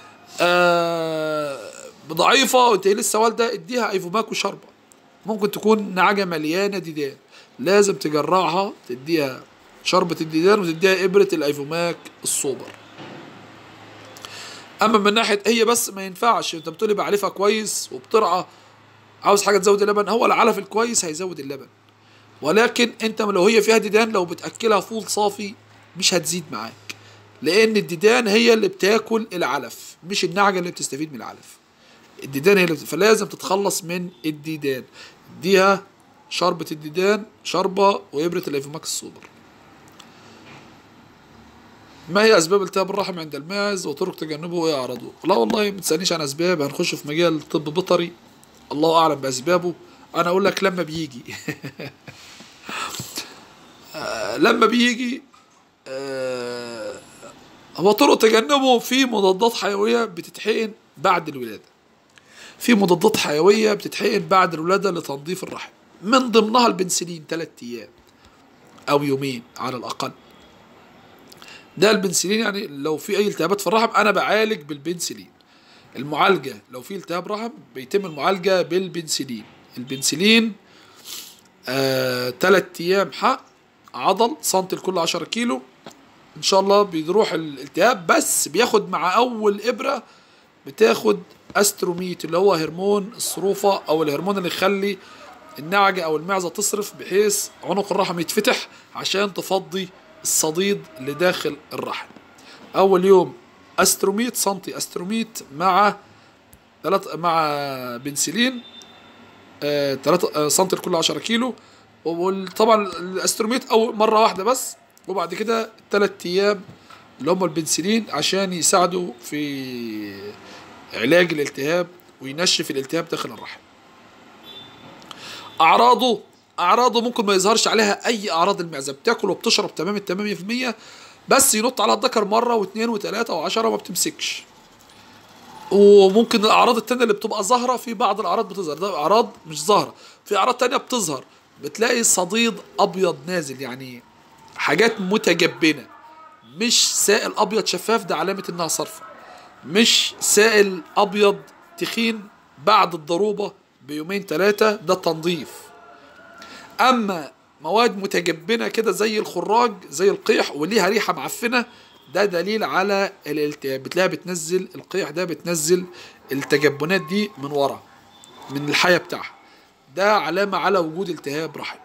ضعيفة وانت لسه والدة، اديها ايفوماك وشربة. ممكن تكون نعجة مليانة ديدان، لازم تجرعها، تديها شربة الديدان وتديها ابرة الايفوماك السوبر. اما من ناحية هي بس ما ينفعش، انت بتقولي بعلفها كويس وبترعى، عاوز حاجة تزود اللبن، هو العلف الكويس هيزود اللبن، ولكن انت لو هي فيها ديدان لو بتأكلها فول صافي مش هتزيد معاك، لان الديدان هي اللي بتاكل العلف مش النعجة اللي بتستفيد من العلف. الديدان هي اللي فلازم تتخلص من الديدان. اديها شربة الديدان، شربة وإبرة الايفوماك السوبر. ما هي اسباب التهاب الرحم عند الماعز وطرق تجنبه وايه اعراضه؟ لا والله ما تسالنيش عن اسباب، هنخش في مجال طب بيطري الله اعلم باسبابه. انا اقول لك لما بيجي لما بيجي هو طرق تجنبه في مضادات حيوية بتتحقن بعد الولادة. في مضادات حيوية بتتحقن بعد الولادة لتنظيف الرحم، من ضمنها البنسلين 3 أيام أو يومين على الأقل. ده البنسلين يعني لو في أي التهابات في الرحم أنا بعالج بالبنسلين. المعالجة لو في التهاب رحم بيتم المعالجة بالبنسلين. البنسلين 3 أيام حق عضل سنتي لكل 10 كيلو ان شاء الله بيروح الالتهاب. بس بياخد مع اول ابره بتاخد استروميت اللي هو هرمون الصروفه او الهرمون اللي يخلي النعجه او المعزه تصرف بحيث عنق الرحم يتفتح عشان تفضي الصديد اللي داخل الرحم. اول يوم استروميت سنتي استروميت مع بنسلين 3 سنتي لكل 10 كيلو. وطبعا الاستروميت اول مره واحده بس، وبعد كده 3 ايام اللي هم البنسلين عشان يساعدوا في علاج الالتهاب وينشف الالتهاب داخل الرحم. اعراضه ممكن ما يظهرش عليها اي اعراض. المعزه بتاكل وبتشرب تمام التمام 100%، بس ينط على الذكر مره واثنين وثلاثه وعشرة وما بتمسكش. وممكن الاعراض التانية اللي بتبقى ظاهره، في بعض الاعراض بتظهر، ده اعراض مش ظاهره، في اعراض تانية بتظهر بتلاقي صديد ابيض نازل، يعني حاجات متجبنه، مش سائل ابيض شفاف، ده علامه انها صرفه. مش سائل ابيض تخين بعد الضروبه بيومين ثلاثه، ده تنظيف. اما مواد متجبنه كده زي الخراج زي القيح وليها ريحه معفنه، ده دليل على الالتهاب. بتلاقيها بتنزل القيح ده، بتنزل التجبنات دي من ورا من الحياه بتاعها، ده علامه على وجود التهاب رحم.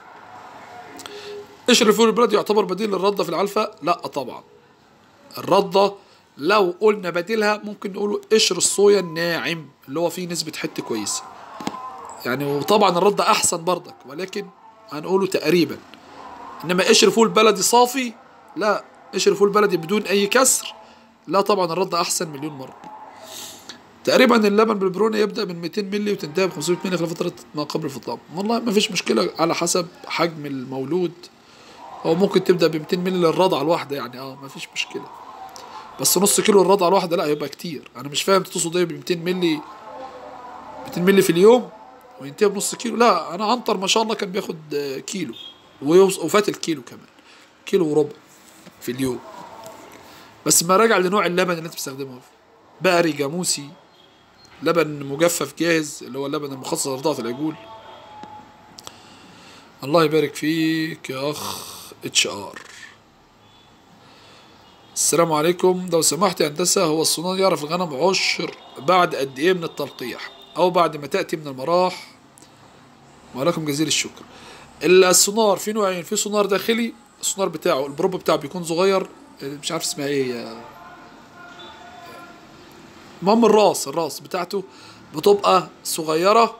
قشر الفول البلدي يعتبر بديل للرده في العلفه؟ لا طبعا. الرده لو قلنا بديلها ممكن نقوله قشر الصويا الناعم اللي هو فيه نسبه حت كويسه يعني، وطبعا الرده احسن برضك، ولكن هنقوله تقريبا. انما قشر فول بلدي صافي، لا. قشر فول بلدي بدون اي كسر، لا طبعا الرده احسن مليون مره. تقريبا اللبن بالبرونة يبدأ من 200 مللي وتنتهي ب 500 مللي خلال فترة ما قبل الفطام. والله ما فيش مشكلة على حسب حجم المولود، هو ممكن تبدأ ب 200 مللي للرضعة الواحدة يعني، ما فيش مشكلة. بس نص كيلو الرضعة الواحدة لا، هيبقى كتير. أنا مش فاهم تقصد إيه ب 200 مللي، 200 مللي في اليوم وينتهي بنص كيلو؟ لا، أنا عنتر ما شاء الله كان بياخد كيلو وفات الكيلو كمان، كيلو وربع في اليوم. بس ما راجع لنوع اللبن اللي أنت بتستخدمه، بقري جاموسي، لبن مجفف جاهز اللي هو اللبن المخصص لرضاعة العجول. الله يبارك فيك يا اخ اتش ار. السلام عليكم، لو سمحت يا هندسة، هو الصنان يعرف الغنم عشر بعد قد ايه من التلقيح او بعد ما تأتي من المراح؟ وعليكم جزيل الشكر. السونار في نوعين، في سونار داخلي، السونار بتاعه البروب بتاعه بيكون صغير، مش عارف اسمها ايه، المهم الراس بتاعته بتبقى صغيرة،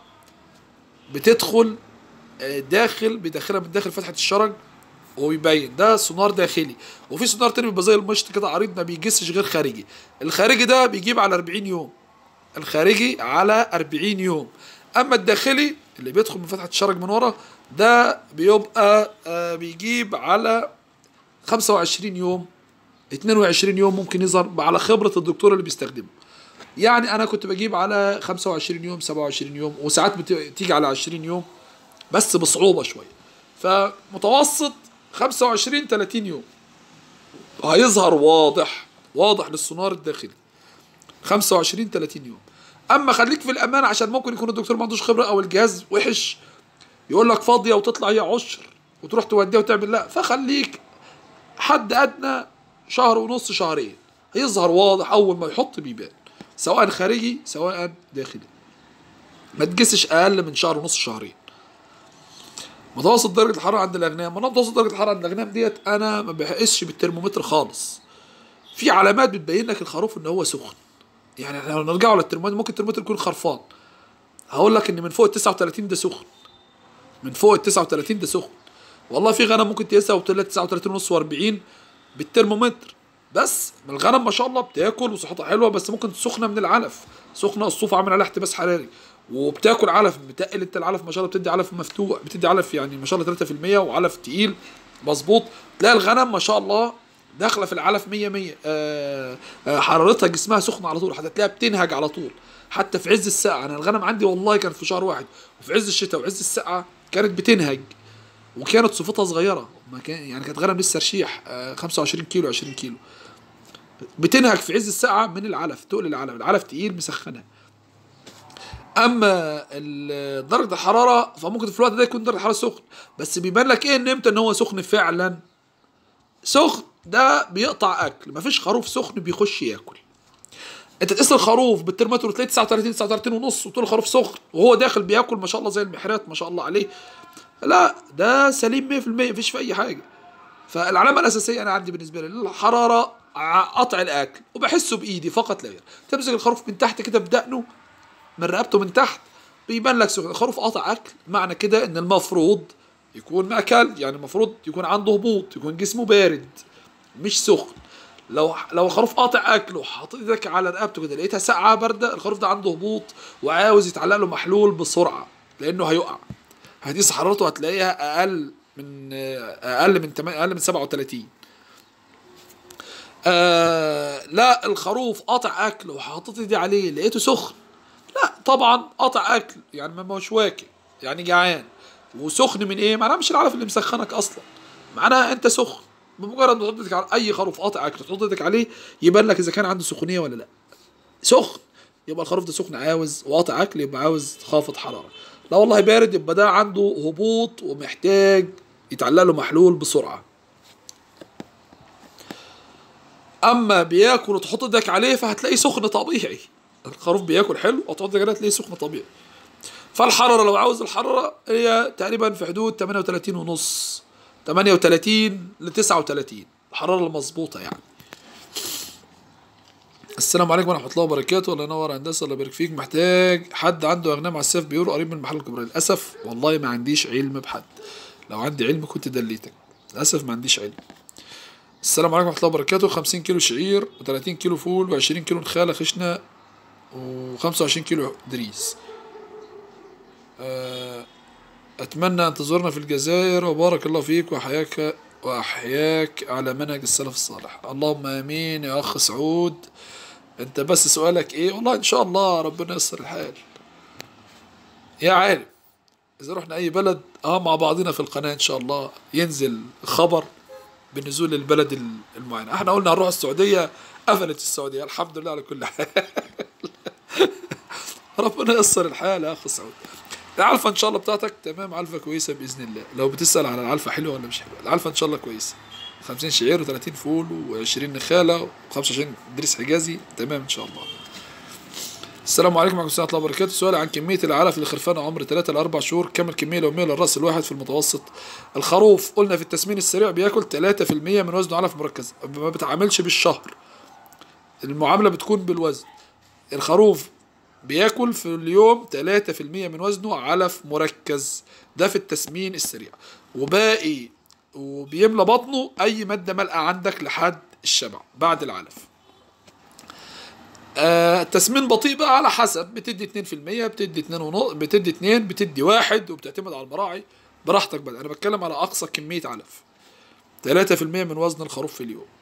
بتدخل بيدخلها من داخل فتحة الشرج ويبين، ده سونار داخلي. وفي سونار تاني بيبقى زي المشط كده عريض، ما بيجسش غير خارجي. الخارجي ده بيجيب على 40 يوم، الخارجي على 40 يوم. اما الداخلي اللي بيدخل من فتحة الشرج من ورا ده بيبقى بيجيب على 25 يوم 22 يوم، ممكن يظهر على خبرة الدكتور اللي بيستخدمه. يعني انا كنت بجيب على 25 يوم 27 يوم، وساعات بتيجي على 20 يوم بس بصعوبة شوية. فمتوسط 25 30 يوم هيظهر واضح للسونار الداخلي، 25 30 يوم. اما خليك في الامان، عشان ممكن يكون الدكتور ما عندوش خبرة او الجهاز وحش يقول لك فاضية وتطلع هي عشر وتروح توديها وتعمل، لا. فخليك حد ادنى شهر ونص شهرين، هيظهر واضح اول ما يحط بيبان، سواء خارجي سواء داخلي. ما تجسش اقل من شهر ونص شهرين. متوسط درجة الحرارة عند الأغنام، أنا متوسط درجة الحرارة عند الأغنام ديت أنا ما بحسش بالترمومتر خالص. في علامات بتبين لك الخروف إن هو سخن، يعني احنا لو نرجعوا للترمومتر ممكن الترمومتر يكون خرفان، هقول لك إن من فوق ال 39 ده سخن، من فوق ال 39 ده سخن. والله في غنم ممكن تقيسها وتقول 39 ونص و40 بالترمومتر، بس الغنم ما شاء الله بتاكل وصحتها حلوه، بس ممكن سخنه من العلف، سخنه الصوف عامل عليها احتباس حراري، وبتاكل علف متقل. انت العلف ما شاء الله بتدي علف مفتوح، بتدي علف يعني ما شاء الله 3% وعلف تقيل مظبوط. تلاقي الغنم ما شاء الله داخله في العلف 100 100، حرارتها جسمها سخنه على طول، هتلاقيها بتنهج على طول حتى في عز السقعه. انا الغنم عندي والله كان في شهر واحد وفي عز الشتاء وعز السقعه كانت بتنهج، وكانت صفتها صغيره، ما كان يعني كانت غنم لسه رشيح 25 كيلو 20 كيلو، بتنهك في عز الساعة من العلف، تقل العلف تقيل مسخنة. اما درجة الحرارة فممكن في الوقت ده يكون درجة الحرارة سخن، بس بيبان لك ايه ان امتى ان هو سخن فعلا. سخن ده بيقطع اكل، مفيش خروف سخن بيخش ياكل. انت تقيس الخروف بالترمتر وتلاقي 39 39 ونص وتقول الخروف سخن وهو داخل بياكل ما شاء الله زي المحرات ما شاء الله عليه، لا ده سليم 100%، مفيش في اي حاجة. فالعلامة الأساسية أنا عندي بالنسبة لي الحرارة، قطع الأكل، وبحسه بإيدي فقط لا غير. تمسك الخروف من تحت كده بدقنه من رقبته من تحت بيبان لك سخن، الخروف قطع أكل، معنى كده إن المفروض يكون مأكل، يعني المفروض يكون عنده هبوط، يكون جسمه بارد مش سخن. لو الخروف قاطع أكل وحاطط إيدك على رقبته كده لقيتها ساقعة باردة، الخروف ده عنده هبوط وعاوز يتعلق له محلول بسرعة لأنه هيقع. هتقيس حرارته هتلاقيها اقل من 37. لا الخروف قاطع اكل وحاطط ايدي عليه لقيته سخن، لا طبعا قاطع اكل يعني ما هوش واكل، يعني جعان، وسخن من ايه؟ معناها مش العلف اللي مسخنك اصلا، معناها انت سخن. بمجرد ما تحط ايدك على اي خروف قاطع اكل تحط ايدك عليه يبان لك اذا كان عنده سخونيه ولا لا. سخن يبقى الخروف ده سخن عاوز، وقاطع اكل يبقى عاوز خافض حراره. لا والله بارد يبقى ده عنده هبوط ومحتاج يتعلق له محلول بسرعه. اما بياكل وتحط ايدك عليه فهتلاقيه سخن طبيعي. الخروف بياكل حلو وتحط ايدك عليه تلاقيه سخن طبيعي. فالحراره لو عاوز الحراره هي تقريبا في حدود 38 ونص، 38 ل 39 الحراره المظبوطه يعني. السلام عليكم ورحمه الله وبركاته. الله ينور هندسه، الله يبارك فيك. محتاج حد عنده اغنام على السيف بيقولوا قريب من المحل الكبرى. للاسف والله ما عنديش علم بحد، لو عندي علم كنت دليتك. للاسف ما عنديش علم. السلام عليكم ورحمه الله وبركاته. 50 كيلو شعير و30 كيلو فول و20 كيلو نخاله خشنه و25 كيلو دريس. اتمنى ان تزورنا في الجزائر وبارك الله فيك واحياك على منهج السلف الصالح. اللهم امين يا اخ سعود. انت بس سؤالك ايه؟ والله ان شاء الله ربنا ييسر الحال يا عالم. اذا رحنا اي بلد مع بعضنا في القناه ان شاء الله ينزل خبر بنزول البلد المعين. احنا قلنا هنروح السعوديه، قفلت السعوديه. الحمد لله على كل حال. ربنا ييسر الحال يا اخ سعود. العلفه ان شاء الله بتاعتك تمام، علفه كويسه باذن الله. لو بتسال على العلفه حلوه ولا مش حلوه، العلفه ان شاء الله كويسه. 50 شعير و30 فول و20 نخاله و25 دريس حجازي تمام ان شاء الله. السلام عليكم ورحمه الله وبركاته. سؤال عن كميه العلف للخرفان عمر 3 ل 4 شهور، كم الكميه اليوميه للراس الواحد في المتوسط؟ الخروف قلنا في التسمين السريع بياكل 3% من وزنه علف مركز، ما بتعاملش بالشهر، المعامله بتكون بالوزن. الخروف بياكل في اليوم 3% من وزنه علف مركز، ده في التسمين السريع، وباقي وبيملى بطنه اي ماده مالئه عندك لحد الشبع بعد العلف. التسمين بطيء بقى على حسب، بتدي 2%، بتدي 2 بتدي 2، بتدي 1، وبتعتمد على المراعي براحتك بقى. انا بتكلم على اقصى كميه علف 3% من وزن الخروف في اليوم،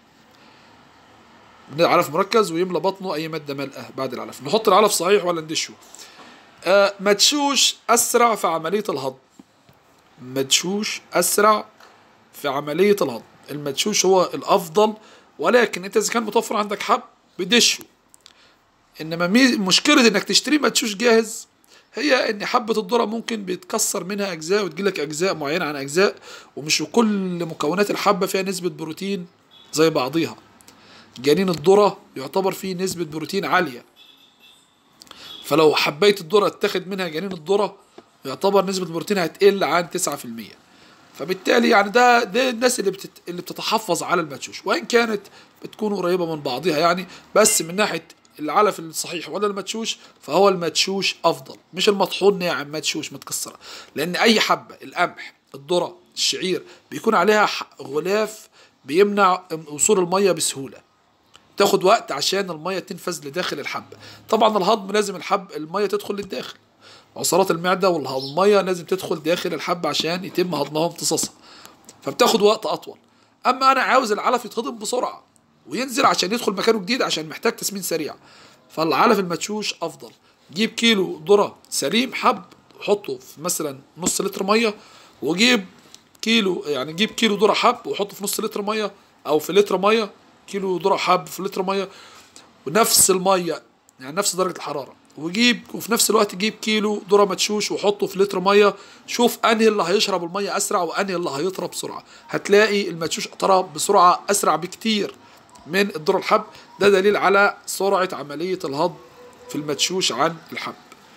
علف مركز ويملى بطنه اي ماده مالئه بعد العلف. نحط العلف صحيح ولا ندشه؟ مدشوش اسرع في عمليه الهضم، مدشوش اسرع في عمليه الهضم. المدشوش هو الافضل، ولكن انت اذا كان متوفر عندك حب بدشه. انما مشكله انك تشتري مدشوش جاهز هي ان حبه الذره ممكن بيتكسر منها اجزاء وتجيلك اجزاء معينه عن اجزاء، ومش كل مكونات الحبه فيها نسبه بروتين زي بعضيها. جنين الذره يعتبر فيه نسبه بروتين عاليه، فلو حبيت الذره اتاخد منها جنين الذره يعتبر نسبه البروتين هتقل عن 9%. فبالتالي يعني ده الناس اللي بتتحفظ على المدشوش، وان كانت بتكون قريبه من بعضها يعني، بس من ناحيه العلف الصحيح ولا المدشوش فهو المدشوش افضل، مش المطحون ناعم مدشوش متكسره. لان اي حبه، القمح، الذره، الشعير، بيكون عليها غلاف بيمنع وصول الميه بسهوله، تاخد وقت عشان الميه تنفذ لداخل الحبه. طبعا الهضم لازم الميه تدخل للداخل، عصارات المعده والميه لازم تدخل داخل الحبه عشان يتم هضمها وامتصاصها، فبتاخد وقت اطول. اما انا عاوز العلف يتهضم بسرعه وينزل عشان يدخل مكانه جديد عشان محتاج تسمين سريع، فالعلف المدشوش افضل. جيب كيلو ذره سليم حب وحطه في مثلا نص لتر ميه، وجيب كيلو يعني جيب كيلو ذره حب وحطه في نص لتر ميه او في لتر ميه، كيلو ذره حب في لتر ميه ونفس الميه يعني نفس درجه الحراره، وفي نفس الوقت جيب كيلو ذره مدشوش وحطه في لتر ميه. شوف انهي اللي هيشرب الميه اسرع وانهي اللي هيطرى بسرعه. هتلاقي المدشوش طرى بسرعه اسرع بكتير من الذره الحب. ده دليل على سرعه عمليه الهضم في المدشوش عن الحب.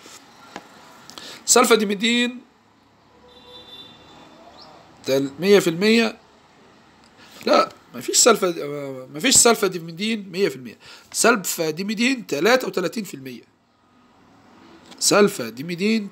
سلفاديميدين 100%، لا مفيش سلفاديميدين 100%، سلفاديميدين 33%، سلفاديميدين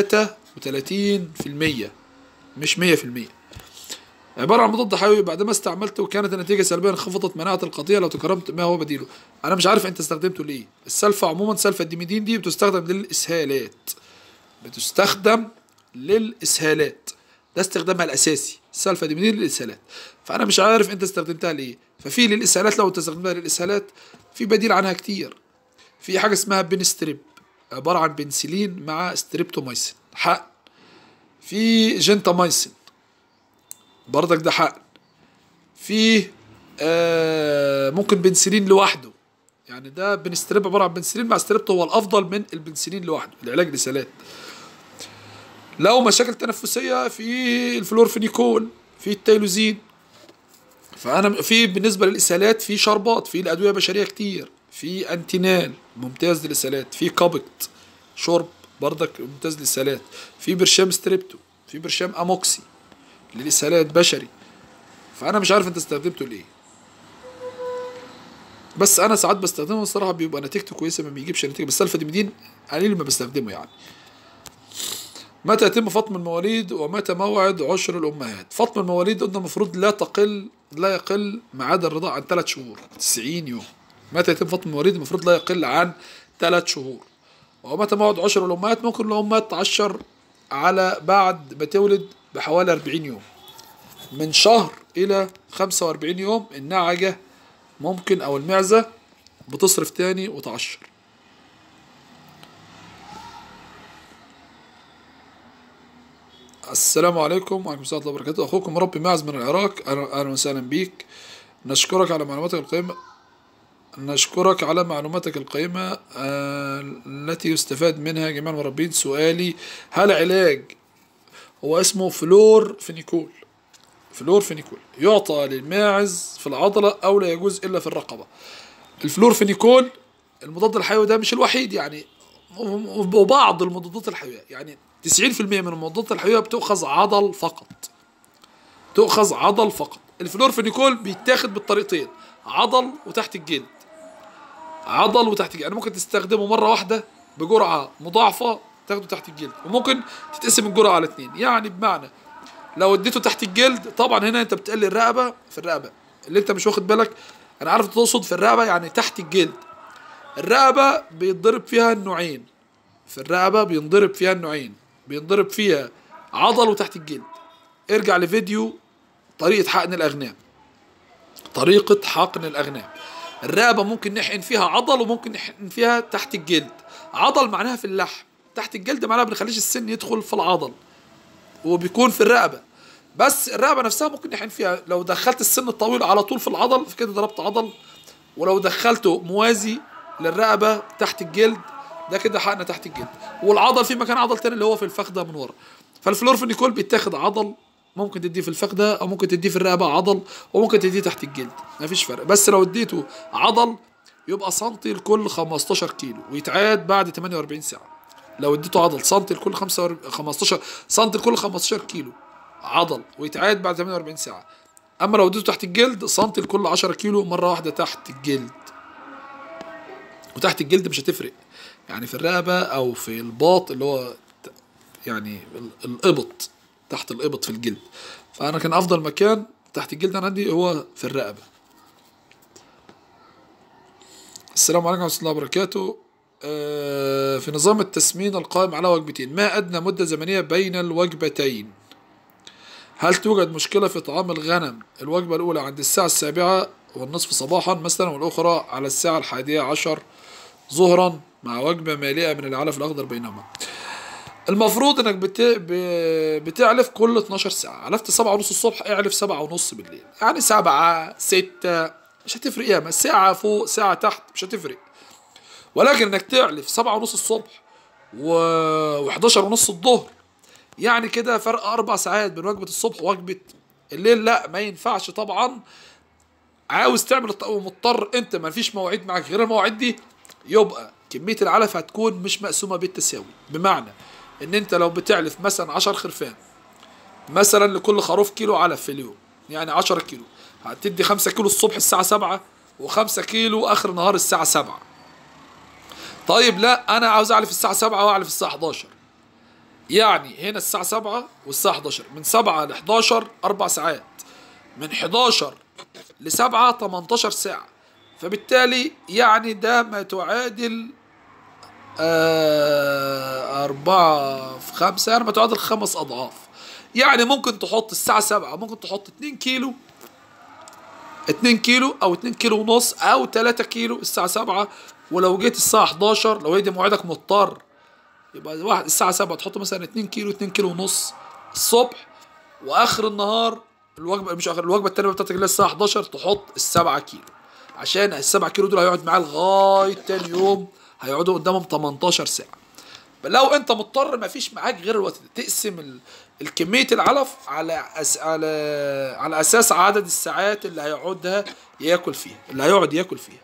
33% مش 100%. عبارة عن مضاد حيوي بعدما استعملته وكانت النتيجة سلبية انخفضت مناعة القضية، لو تكرمت ما هو بديله؟ أنا مش عارف أنت استخدمته ليه. السلفة عموما سلفاديميدين دي بتستخدم للإسهالات، بتستخدم للإسهالات، ده استخدامها الأساسي السلفاديميدين للإسهالات. فأنا مش عارف أنت استخدمتها ليه. ففي للإسهالات لو أنت استخدمتها للإسهالات في بديل عنها كتير. في حاجة اسمها بنستريب، عبارة عن بنسلين مع ستريبتومايسين حقن. في جنتامايسين برضك ده حقن. في ممكن بنسلين لوحده، يعني ده بنستريب عباره عن بنسلين مع ستريبتو، هو الافضل من البنسلين لوحده العلاج الاسهالات. لو مشاكل تنفسيه في الفلورفينيكول، في التايلوزين. فانا في بالنسبه للاسهالات في شربات، في الادويه بشريه كتير، في انتينال ممتاز للاسهالات، في كابكت شرب برضك ممتاز للاسهالات، في برشام ستريبتو، في برشام اموكسي للاسهالات بشري. فانا مش عارف انت استخدمته ليه، بس انا ساعات بستخدمه الصراحه بيبقى نتيجته كويسه، ما بيجيبش نتيجه، بس الفاديميدين قليل ما بستخدمه يعني. متى يتم فطم المواليد ومتى موعد عشر الامهات؟ فطم المواليد قلنا المفروض لا يقل ميعاد الرضاعه عن 3 شهور 90 يوم. متى يتم فطم المواليد المفروض لا يقل عن 3 شهور. ومتى موعد عشر الامهات؟ ممكن الامهات تعشر على بعد ما تولد بحوالي 40 يوم، من شهر الى 45 يوم. النعجه ممكن او المعزة بتصرف تاني وتعشر. السلام عليكم وعليكم السلام ورحمة الله وبركاته. اخوكم مربي ماعز من العراق، اهلا وسهلا بيك. نشكرك على معلوماتك القيمة التي يستفاد منها جميع المربين. سؤالي، هل علاج هو اسمه فلورفينيكول يعطى للماعز في العضلة أو لا يجوز إلا في الرقبة؟ الفلورفينيكول المضاد الحيوي ده مش الوحيد يعني، وبعض المضادات الحيوية يعني 90% من المضادات الحيوية بتؤخذ عضل فقط. الفلورفينيكول بيتاخد بالطريقتين، عضل وتحت الجلد. يعني ممكن تستخدمه مرة واحدة بجرعة مضاعفة تاخده تحت الجلد، وممكن تتقسم الجرعة على 2. يعني بمعنى لو اديته تحت الجلد، طبعا هنا انت بتقلل الرقبة، في الرقبة اللي انت مش واخد بالك، انا عارف تقصد في الرقبة يعني تحت الجلد. الرقبة بيتضرب فيها النوعين، بينضرب فيها عضل وتحت الجلد. ارجع لفيديو طريقة حقن الأغنام. الرقبة ممكن نحقن فيها عضل وممكن نحقن فيها تحت الجلد. عضل معناها في اللحم، تحت الجلد معناها بنخليش السن يدخل في العضل، وبيكون في الرقبة. بس الرقبة نفسها ممكن نحقن فيها، لو دخلت السن الطويل على طول في العضل فكده ضربت عضل، ولو دخلته موازي للرقبة تحت الجلد ده كده حقنة تحت الجلد، والعضل في مكان عضل تاني اللي هو في الفخدة من ورا. فالفلورفينيكول بيتاخد عضل، ممكن تديه في الفخدة او ممكن تديه في الرقبة عضل، وممكن تديه تحت الجلد، مفيش فرق. بس لو اديته عضل يبقى سنتي لكل 15 كيلو ويتعاد بعد 48 ساعة. لو اديته عضل سنتي لكل 15 سنتي لكل 15 كيلو عضل ويتعاد بعد 48 ساعة. اما لو اديته تحت الجلد سنتي لكل 10 كيلو مرة واحدة تحت الجلد. وتحت الجلد مش هتفرق يعني في الرقبة او في الباط اللي هو يعني الابط، تحت الابط في الجلد. فانا كان افضل مكان تحت الجلد انا عندي هو في الرقبة. السلام عليكم ورحمة الله وبركاته. في نظام التسمين القائم على وجبتين، ما أدنى مدة زمنية بين الوجبتين؟ هل توجد مشكلة في طعام الغنم الوجبة الأولى عند الساعة 7:30 صباحا مثلا، والأخرى على الساعة 11 ظهرا مع وجبة مالئة من العلف الأخضر بينهما؟ المفروض انك بتعلف كل 12 ساعة. علفت 7:30 الصبح اعلف 7:30 بالليل، يعني 7 6 مش هتفرق ياما، ساعة فوق ساعة تحت مش هتفرق. ولكن انك تعلف 7:30 الصبح و11:30 الظهر، يعني كده فرق 4 ساعات بين وجبة الصبح ووجبة الليل، لا ما ينفعش طبعا. عاوز تعمل ومضطر انت ما فيش مواعيد معاك غير المواعيد دي، يبقى كمية العلف هتكون مش مقسومة بالتساوي. بمعنى ان انت لو بتعلف مثلا 10 خرفان مثلا لكل خروف كيلو علف في اليوم، يعني 10 كيلو، هتدي 5 كيلو الصبح الساعة 7 و5 كيلو اخر النهار الساعة 7. طيب لا انا عاوز اعلف الساعة 7 واعلف الساعة 11، يعني هنا الساعة 7 والساعة 11، من 7 ل11 4 ساعات، من 11 ل7 18 ساعة. فبالتالي يعني ده ما تعادل 4 في 5، يعني ما تعادل 5 أضعاف. يعني ممكن تحط الساعة 7 ممكن تحط 2 كيلو أو 2 كيلو ونص أو 3 كيلو الساعة 7. ولو جيت الساعة 11 لو هي دي موعدك مضطر، يبقى الساعة 7 تحط مثلا 2 كيلو 2 كيلو ونص الصبح، واخر النهار الوجبه، مش اخر الوجبه التانيه بتاعتك اللي هي الساعه 11 تحط ال7 كيلو، عشان ال7 كيلو دول هيقعد معاه لغايه تاني يوم، هيقعدوا قدامهم 18 ساعه. لو انت مضطر مفيش معاك غير الوقت ده، تقسم الكميه العلف على اساس عدد الساعات اللي هيقعدها ياكل فيها، اللي هيقعد ياكل فيها.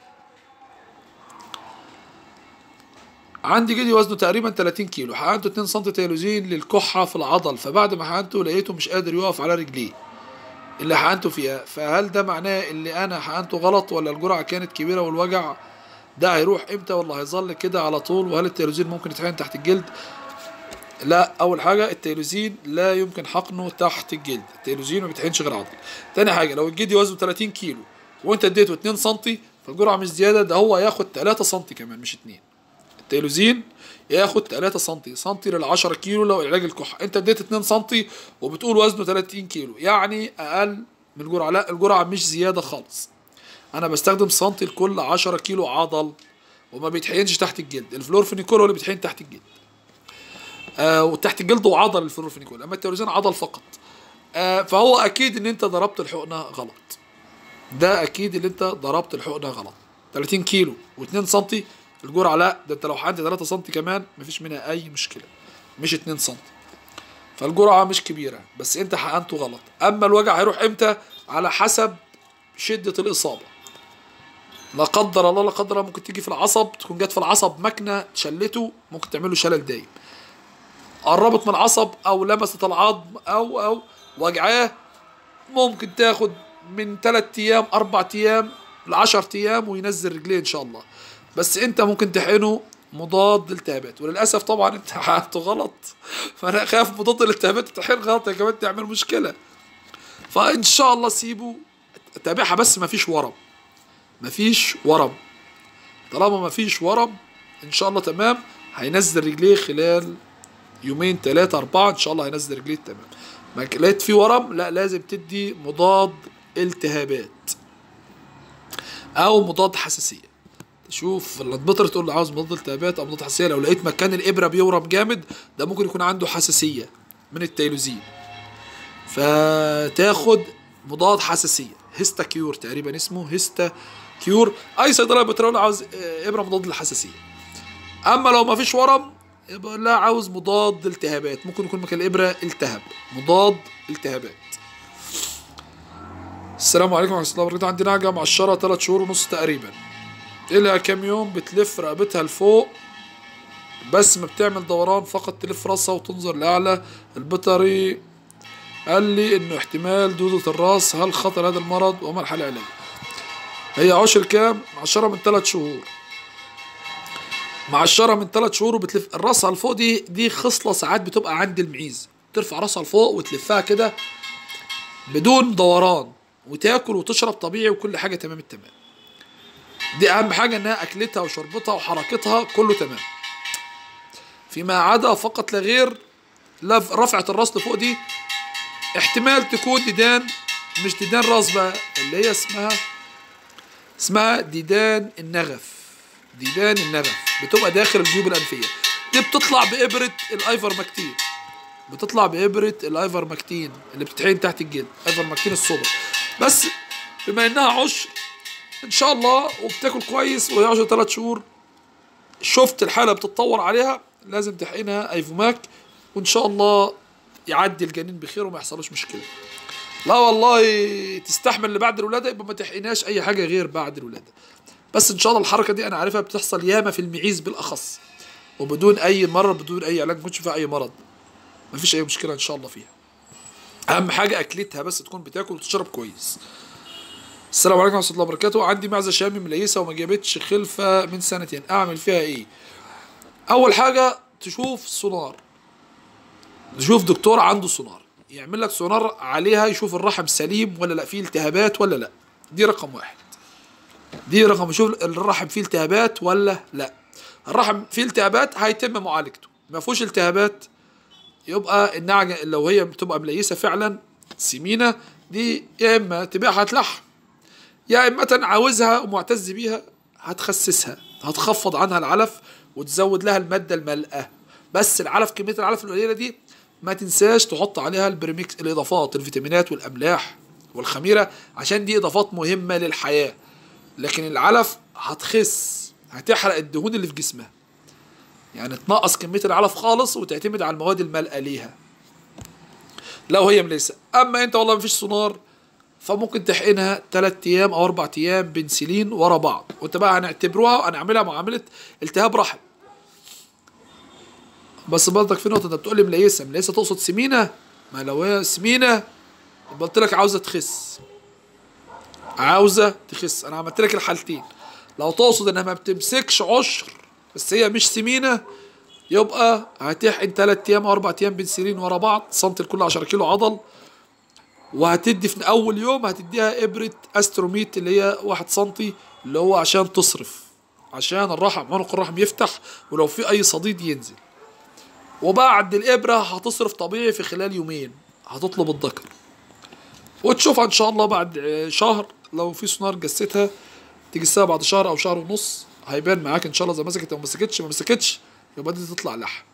عندي جدي وزنه تقريبا 30 كيلو، حقنته 2 سم تيلوزين للكحة في العضل، فبعد ما حقنته لقيته مش قادر يقف على رجليه اللي حقنته فيها، فهل ده معناه اللي انا حقنته غلط، ولا الجرعة كانت كبيرة والوجع ده هيروح امتى، ولا هيظل كده على طول، وهل التيلوزين ممكن يتحقن تحت الجلد؟ لا، اول حاجة التيلوزين لا يمكن حقنه تحت الجلد، التيلوزين ما بيتحقنش غير عضل. تاني حاجة، لو الجدي وزنه 30 كيلو وانت اديته 2 سم، فالجرعة مش زيادة، ده هو ياخد 3 سم كمان مش 2. التيلوزين ياخد 3 سم لل10 كيلو لو علاج الكحة، انت اديت 2 سم وبتقول وزنه 30 كيلو، يعني اقل من الجرعة. لا، الجرعة مش زيادة خالص، انا بستخدم سنتي لكل 10 كيلو عضل، وما بيتحقنش تحت الجلد. الفلورفينيكول هو اللي بيتحقن تحت الجلد، وتحت الجلد وعضل الفلورفينيكول، اما التيلوزين عضل فقط. فهو اكيد ان انت ضربت الحقنة غلط، ده اكيد ان انت ضربت الحقنة غلط. 30 كيلو و2 سم الجرعة، لا ده انت لو حقنت 3 سم كمان مفيش منها اي مشكلة، مش 2 سم، فالجرعة مش كبيرة، بس انت حقنته غلط. اما الوجع هيروح امتى؟ على حسب شدة الاصابة. لا قدر الله، لا قدر الله، ممكن تيجي في العصب، تكون جت في العصب مكنة شلته، ممكن تعمله شلل دايم. قربت من العصب او لمست العظم او وجعاه، ممكن تاخد من 3 ايام 4 ايام ل10 ايام وينزل رجليه ان شاء الله. بس انت ممكن تحقنه مضاد التهابات، وللاسف طبعا انت حقنته غلط، فانا خايف مضاد الالتهابات تحقن غلط يا كمان تعمل مشكله. فان شاء الله سيبه، تابعها، بس مفيش ورم، مفيش ورم. طالما مفيش ورم ان شاء الله تمام، هينزل رجليه خلال يومين 3 4 ان شاء الله هينزل رجليه تمام. ما لقيت في ورم، لا لازم تدي مضاد التهابات او مضاد حساسيه. شوف البطر تقول له عاوز مضاد التهابات او مضاد حساسيه، لو لقيت مكان الابره بيورم جامد، ده ممكن يكون عنده حساسيه من التيلوزين، فتاخد مضاد حساسيه، هيستا كيور تقريبا اسمه، هيستا كيور. اي صيدليه بتقول عاوز ابره مضاد للحساسيه. اما لو ما فيش ورم، يبقى لا عاوز مضاد التهابات، ممكن يكون مكان الابره التهب، مضاد التهابات. السلام عليكم ورحمه الله وبركاته. عندي نعجه مقشره 3 شهور ونص تقريبا، إلها كام يوم بتلف رقبتها لفوق بس ما بتعمل دوران، فقط تلف راسها وتنظر لأعلى. البيطري قال لي إنه احتمال دودة الراس، هل خطر هذا المرض وما الحل العلاجي؟ هي عشر كام؟ معشرة من 3 شهور، معشرة من 3 شهور وبتلف راسها لفوق. دي خصلة ساعات بتبقى عند المعيز، ترفع راسها لفوق وتلفها كده بدون دوران، وتاكل وتشرب طبيعي وكل حاجة تمام التمام. دي اهم حاجه، انها اكلتها وشربتها وحركتها كله تمام. فيما عدا فقط لا غير رفعه الراس لفوق دي احتمال تكون ديدان، مش ديدان راس بقى، اللي هي اسمها ديدان النغف. ديدان النغف بتبقى داخل الجيوب الانفيه، دي بتطلع بابره الايفرمكتين، بتطلع بابره الايفرمكتين اللي بتتحقن تحت الجلد، ايفرمكتين الصبر. بس بما انها عشر ان شاء الله وبتاكل كويس وهي 10 3 شهور، شفت الحاله بتتطور عليها، لازم تحقنها ايفوماك، وان شاء الله يعدي الجنين بخير وما يحصلوش مشكله. لا والله تستحمل لبعد الولاده، يبقى ما تحقناش اي حاجه غير بعد الولاده. بس ان شاء الله الحركه دي انا عارفها بتحصل ياما في المعيز بالاخص، وبدون اي مرض، بدون اي علاج، ما تكونش فيها اي مرض، ما فيش اي مشكله ان شاء الله فيها. اهم حاجه اكلتها بس تكون بتاكل وتشرب كويس. السلام عليكم ورحمة الله وبركاته. عندي معزة شامي مليسة وما جابتش خلفة من 2 سنين، أعمل فيها إيه؟ أول حاجة تشوف سونار، تشوف دكتور عنده سونار، يعمل لك سونار عليها، يشوف الرحم سليم ولا لأ، فيه التهابات ولا لأ. دي رقم 1. دي رقم، يشوف الرحم فيه التهابات ولا لأ. الرحم فيه التهابات هيتم معالجته، ما فيهوش التهابات يبقى النعجة لو هي بتبقى مليسة فعلا سمينة، دي يا إما تبيعها لحم، يا إما عاوزها ومعتز بيها هتخسسها، هتخفض عنها العلف وتزود لها المادة الملقاة. بس العلف، كمية العلف القليلة دي ما تنساش تحط عليها البريميكس، الاضافات، الفيتامينات والاملاح والخميره، عشان دي اضافات مهمه للحياه. لكن العلف هتخس، هتحرق الدهون اللي في جسمها، يعني تنقص كميه العلف خالص وتعتمد على المواد المالئه ليها لو هي مليسه. اما انت والله مفيش سونار، فممكن تحقنها 3 ايام او 4 ايام بنسلين ورا بعض، وانت بقى هنعتبروها، هنعملها معامله التهاب رحم. بس برضك في نقطه، انت بتقول لي مليسه، مليسه تقصد سمينه؟ ما لو هي سمينه قلت لك عاوزه تخس، عاوزه تخس، انا عملت لك الحالتين. لو تقصد انها ما بتمسكش عشر بس هي مش سمينه، يبقى هتحقن 3 ايام او 4 ايام بنسلين ورا بعض، سنتي لكل 10 كيلو عضل. وهتدي في اول يوم هتديها ابره استروميت اللي هي 1 سنتي، اللي هو عشان تصرف، عشان الرحم، عنق الرحم يفتح، ولو في اي صديد ينزل. وبعد الابره هتصرف طبيعي في خلال يومين، هتطلب الذكر وتشوفها ان شاء الله بعد شهر. لو في سونار جستها تجسها بعد شهر او شهر ونص، هيبان معاك ان شاء الله اذا مسكت او ما مسكتش. ما مسكتش يبقى دي تطلع لحم.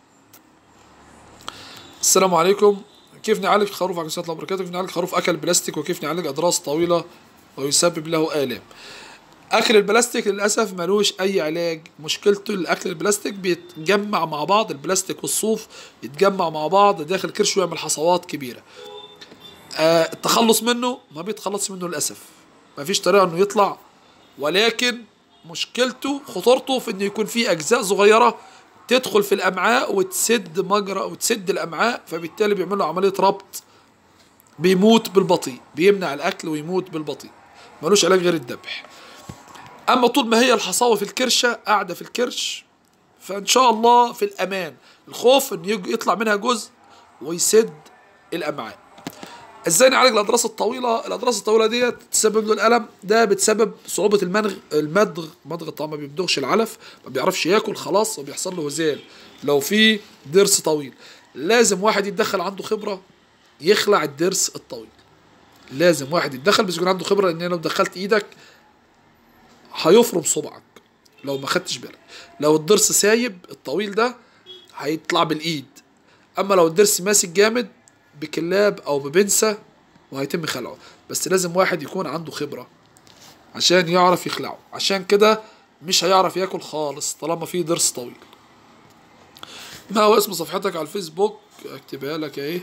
السلام عليكم. كيف نعالج خروف؟ عليكم السلام ورحمة الله وبركاته. كيف نعالج خروف اكل بلاستيك، وكيف نعالج اضراس طويله ويسبب له الام؟ اكل البلاستيك للاسف ملوش اي علاج. مشكلته الاكل البلاستيك بيتجمع مع بعض، البلاستيك والصوف يتجمع مع بعض داخل كرشه ويعمل حصوات كبيره. التخلص منه ما بيتخلص منه للاسف، ما فيش طريقه انه يطلع. ولكن مشكلته، خطورته في انه يكون فيه اجزاء صغيره تدخل في الامعاء وتسد مجرى وتسد الامعاء، فبالتالي بيعمل له عمليه ربط، بيموت بالبطيء، بيمنع الاكل ويموت بالبطيء، ملوش علاج غير الذبح. اما طول ما هي الحصاوه في الكرشه قاعده في الكرش، فان شاء الله في الامان. الخوف انه يطلع منها جزء ويسد الامعاء. ازاي نعالج الاضراس الطويله؟ الاضراس الطويله ديت تسبب له الالم، ده بتسبب صعوبه مضغ الطعام، ما بيمضغش العلف، ما بيعرفش ياكل خلاص، وبيحصل له هزال. لو في ضرس طويل لازم واحد يتدخل عنده خبره يخلع الضرس الطويل، لازم واحد يتدخل بس يكون عنده خبره، لان لو دخلت ايدك هيفرم صبعك لو ما خدتش بالك. لو الضرس سايب الطويل ده هيطلع بالايد، اما لو الضرس ماسك جامد بكلاب او ببنسة وهيتم خلعه. بس لازم واحد يكون عنده خبرة عشان يعرف يخلعه، عشان كده مش هيعرف ياكل خالص طالما فيه ضرس طويل. ما هو اسم صفحتك على الفيسبوك؟ اكتبها لك اهي،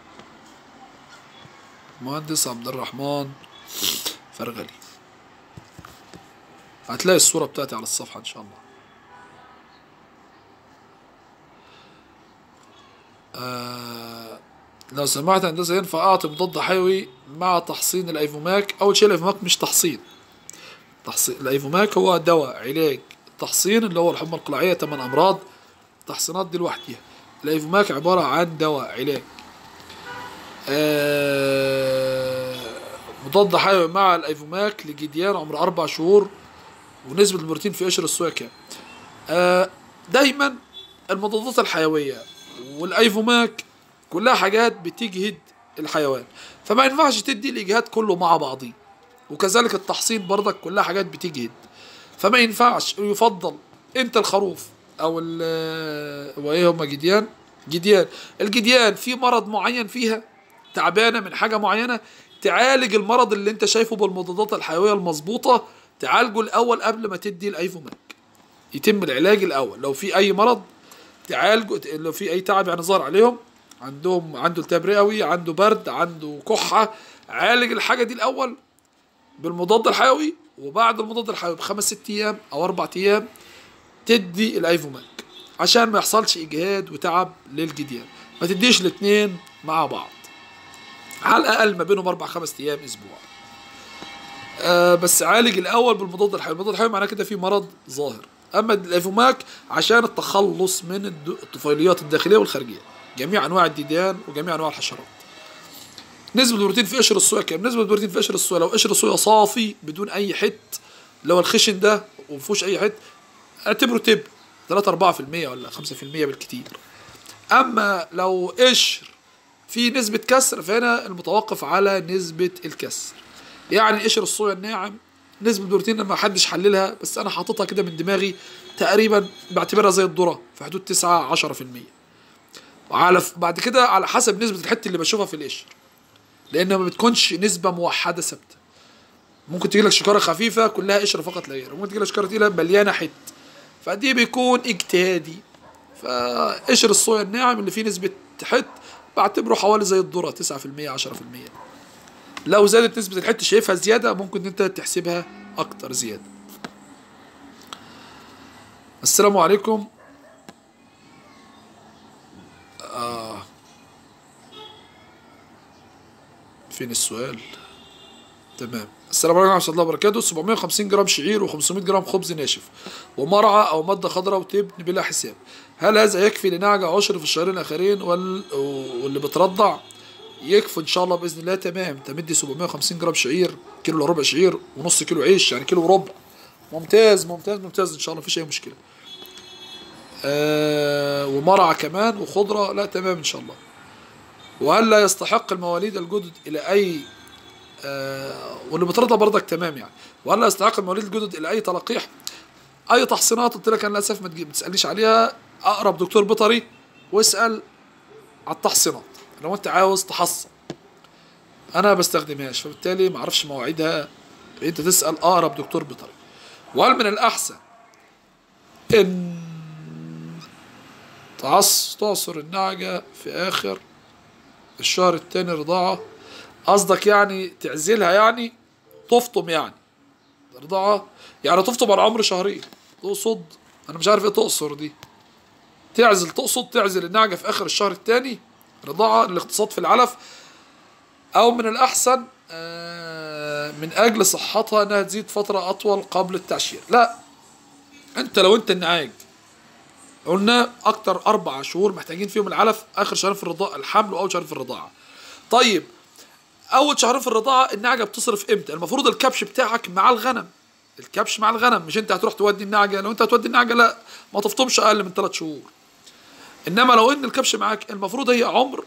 مهندس عبد الرحمن فرغلي، هتلاقي الصورة بتاعتي على الصفحة ان شاء الله. لو سمعت هندسة ينفع أعطي مضاد حيوي مع تحصين الأيفوماك؟ أول شيء الأيفوماك مش تحصين، الأيفوماك هو دواء علاج. التحصين اللي هو الحمى القلعية 8 أمراض، التحصينات دي لوحديها. الأيفوماك عبارة عن دواء علاج. مضاد حيوي مع الأيفوماك لجديان عمر 4 شهور، ونسبة البروتين في قشر الصويا كام؟ دايما المضادات الحيوية والأيفوماك كلها حاجات بتجهد الحيوان، فما ينفعش تدي الإجهاد كله مع بعضيه. وكذلك التحصين برضك كلها حاجات بتجهد، فما ينفعش. يفضل انت الخروف او وايه هما جديان الجديان في مرض معين فيها تعبانه من حاجه معينه، تعالج المرض اللي انت شايفه بالمضادات الحيويه المظبوطه، تعالجه الاول قبل ما تدي الايفوماك. يتم العلاج الاول، لو في اي مرض تعالجه، لو في اي تعب يعني ظهر عليهم، عنده التهاب رئوي، عنده برد، عنده كحه، عالج الحاجه دي الاول بالمضاد الحيوي، وبعد المضاد الحيوي ب5 6 ايام او 4 ايام تدي الايفوماك، عشان ما يحصلش اجهاد وتعب للجديان. ما تديش الاثنين مع بعض، على الاقل ما بينهم 4 5 ايام اسبوع. بس عالج الاول بالمضاد الحيوي. المضاد الحيوي معناه كده في مرض ظاهر. اما الايفوماك عشان التخلص من الطفيليات الداخليه والخارجيه، جميع انواع الديدان وجميع انواع الحشرات. نسبة البروتين في قشر الصويا كام؟ نسبة البروتين في قشر الصويا، لو قشر الصويا صافي بدون أي حت، لو الخشن ده ومفيهوش أي حت، اعتبره تب 3 4% ولا 5% بالكتير. أما لو قشر في نسبة كسر، فهنا المتوقف على نسبة الكسر. يعني قشر الصويا الناعم نسبة البروتين ما حدش حللها، بس أنا حاططها كده من دماغي، تقريبا بعتبرها زي الذرة في حدود 9 10%. بعد كده على حسب نسبة الحتة اللي بشوفها في القشر، لأن ما بتكونش نسبة موحدة ثابتة. ممكن تجيلك شكارة خفيفة كلها قشر فقط لا غير، وممكن تجيلك شكارة تقيلة مليانة حت، فدي بيكون اجتهادي. فقشر الصويا الناعم اللي فيه نسبة حت بعتبره حوالي زي الذرة 9% 10%. لو زادت نسبة الحت شايفها زيادة، ممكن انت تحسبها أكتر زيادة. السلام عليكم. فين السؤال؟ تمام. السلام عليكم ورحمة الله وبركاته. 750 جرام شعير و500 جرام خبز ناشف ومرعى أو مادة خضراء وتبن بلا حساب، هل هذا يكفي لنعجة عشر في الشهرين الأخيرين واللي بترضع؟ يكفي إن شاء الله بإذن الله. تمام. تمدي 750 جرام شعير، كيلو إلا ربع شعير ونص كيلو عيش، يعني كيلو وربع. ممتاز ممتاز ممتاز إن شاء الله، مفيش أي مشكلة. ومرعى كمان وخضرة، لا تمام إن شاء الله. وهل لا يستحق المواليد الجدد إلى أي واللي بترضى برضك تمام يعني، وهل لا يستحق المواليد الجدد الى اي تلقيح؟ اي تحصينات قلت لك انا للاسف ما تسالنيش عليها، اقرب دكتور بيطري واسال على التحصينات لو انت عاوز تحصن. انا ما بستخدمهاش، فبالتالي ما اعرفش مواعيدها، انت تسال اقرب دكتور بيطري. وهل من الاحسن ان تعصر النعجه في اخر الشهر الثاني رضاعه؟ قصدك يعني تعزلها، يعني تفطم، يعني رضاعة، يعني تفطم على عمر شهرين تقصد؟ انا مش عارف ايه تقصر دي. تقصد تعزل النعجة في اخر الشهر الثاني رضاعة للاقتصاد في العلف، او من الاحسن من اجل صحتها انها تزيد فترة اطول قبل التعشير؟ لا، لو انت النعاج قلنا اكتر 4 شهور محتاجين فيهم العلف، اخر شهرين في الرضاعة الحمل واول شهرين في الرضاعة. طيب اول شهرين في الرضاعه النعجه بتصرف امتى؟ المفروض الكبش بتاعك مع الغنم، الكبش مع الغنم، مش انت هتروح تودي النعجه. لو انت هتودي النعجه لا، ما تفطمش اقل من 3 شهور. انما لو ان الكبش معاك المفروض هي عمر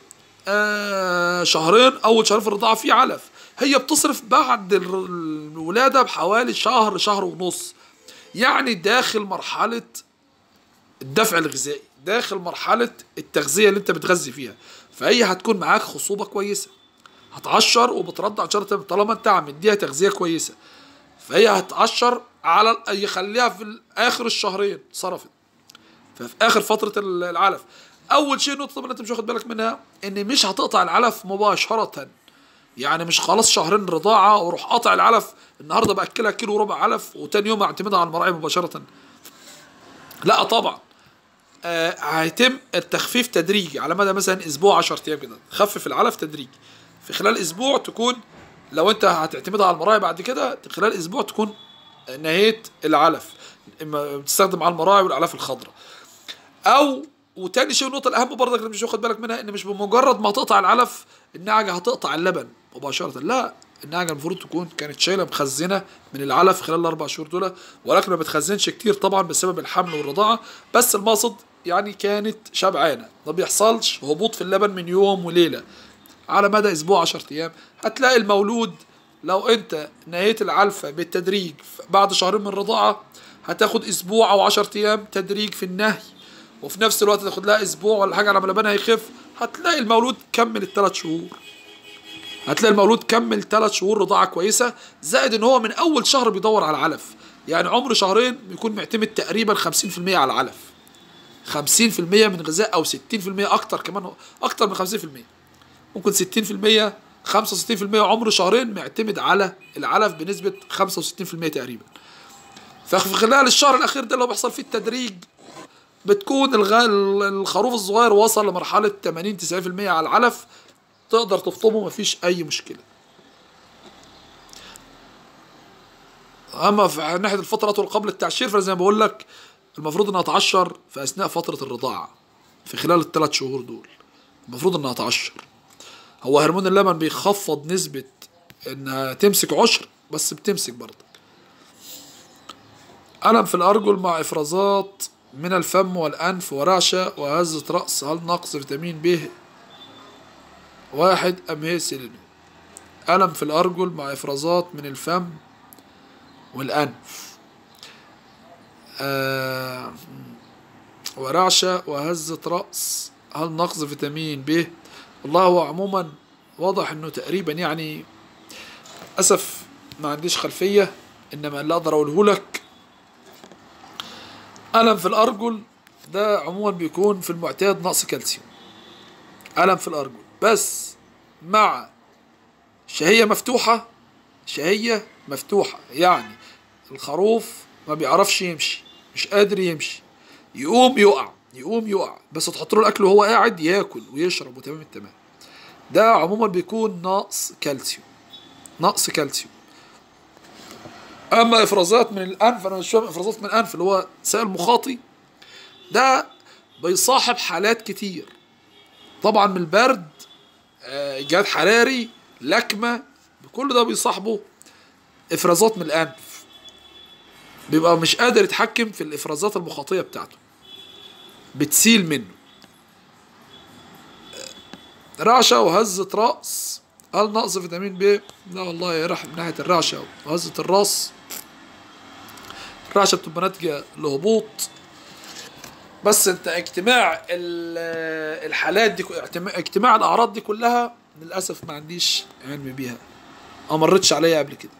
شهرين، اول شهرين في الرضاعه في علف. هي بتصرف بعد الولاده بحوالي شهر شهر ونص، يعني داخل مرحله الدفع الغذائي، داخل مرحله التغذيه اللي انت بتغذي فيها. فهي هتكون معاك خصوبه كويسه، هتعشر وبترضع شرط طالما انت عم مديها تغذيه كويسه، فهي هتعشر على يخليها في اخر الشهرين صرفت، ففي اخر فتره العلف. اول شيء نقطه طبعا انت مش واخد بالك منها، ان مش هتقطع العلف مباشره، يعني مش خلاص شهرين رضاعه واروح قاطع العلف النهارده باكلها كيلو وربع علف وتاني يوم اعتمدها على المراعي مباشره. لا طبعا، هيتم التخفيف تدريجي على مدى مثلا اسبوع 10 ايام كده، خفف العلف تدريجي في خلال اسبوع، تكون لو انت هتعتمدها على المراعي بعد كده خلال اسبوع تكون نهيت العلف، اما بتستخدم على المراعي والاعلاف الخضراء. وتاني شيء النقطه الاهم برضك اللي مش واخد بالك منها، ان مش بمجرد ما تقطع العلف النعجه هتقطع اللبن مباشره، لا، النعجه المفروض تكون كانت شايله مخزنه من العلف خلال ال4 شهور دول، ولكن ما بتخزنش كتير طبعا بسبب الحمل والرضاعه، بس المقصد يعني كانت شبعانه، ما بيحصلش هبوط في اللبن من يوم وليله. على مدى اسبوع 10 ايام هتلاقي المولود، لو انت نهيت العلفه بالتدريج بعد شهرين من الرضاعه هتاخد اسبوع او 10 ايام تدريج في النهي، وفي نفس الوقت تاخد لها اسبوع ولا حاجه على ما لبنها يخف، هتلاقي المولود كمل ال3 شهور، هتلاقي المولود كمل 3 شهور رضاعه كويسه، زائد ان هو من اول شهر بيدور على العلف، يعني عمر شهرين بيكون معتمد تقريبا 50% على العلف، 50% من غذاء او 60%، اكتر كمان، اكتر من 50%، ممكن 60%، 65% عمر شهرين معتمد على العلف بنسبة 65% تقريبا. ففي خلال الشهر الأخير ده اللي بيحصل فيه التدريج بتكون الخروف الصغير وصل لمرحلة 80-90% على العلف، تقدر تفطمه مفيش أي مشكلة. أما في ناحية الفترة أطول قبل التعشير فزي ما بقول لك المفروض إنها تعشر في أثناء فترة الرضاعة، في خلال ال3 شهور دول المفروض إنها تعشر. هو هرمون اللبن بيخفض نسبة انها تمسك عشر، بس بتمسك برضه. ألم في الأرجل مع إفرازات من الفم والأنف ورعشة وهزة رأس، هل نقص فيتامين ب 1 أم هي سيلينيوم؟ ألم في الأرجل مع إفرازات من الفم والأنف ورعشة وهزة رأس، هل نقص فيتامين ب؟ والله هو عموما واضح انه تقريبا يعني اسف ما عنديش خلفية، انما اللي اقدر اقوله لك ألم في الأرجل ده عموما بيكون في المعتاد نقص كالسيوم. ألم في الأرجل بس مع شهية مفتوحة، شهية مفتوحة يعني الخروف ما بيعرفش يمشي، مش قادر يمشي، يقوم يقع يقوم يقع، بس تحط له الأكل وهو قاعد ياكل ويشرب وتمام التمام. ده عموما بيكون نقص كالسيوم، نقص كالسيوم. أما إفرازات من الأنف، أنا مش فاهم إفرازات من الأنف اللي هو سائل مخاطي، ده بيصاحب حالات كتير طبعا من البرد، جهاد حراري، لكمة، كل ده بيصاحبه افرازات من الانف، بيبقى مش قادر يتحكم في الافرازات المخاطية بتاعته، بتسيل منه. رعشة وهزة رأس، هل نقص فيتامين ب؟ لا والله يرح من ناحية الرعشة وهزة الرأس. الرعشة بتبقى ناتجة لهبوط، بس انت اجتماع الحالات دي، اجتماع الاعراض دي كلها للاسف ما عنديش علم بيها، ما مرتش عليا قبل كده،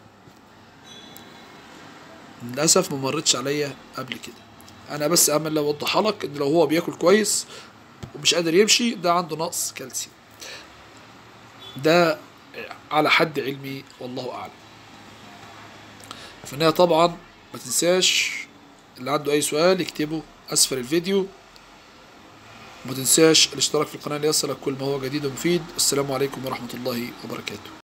للاسف ما مرتش عليا قبل كده. انا بس امل لو اوضحها لك ان لو هو بياكل كويس ومش قادر يمشي ده عنده نقص كالسيوم، ده على حد علمي والله اعلم. فالنهاية طبعا ما تنساش اللي عنده اي سؤال يكتبه اسفل الفيديو، وما تنساش الاشتراك في القناة ليصلك كل ما هو جديد ومفيد. السلام عليكم ورحمة الله وبركاته.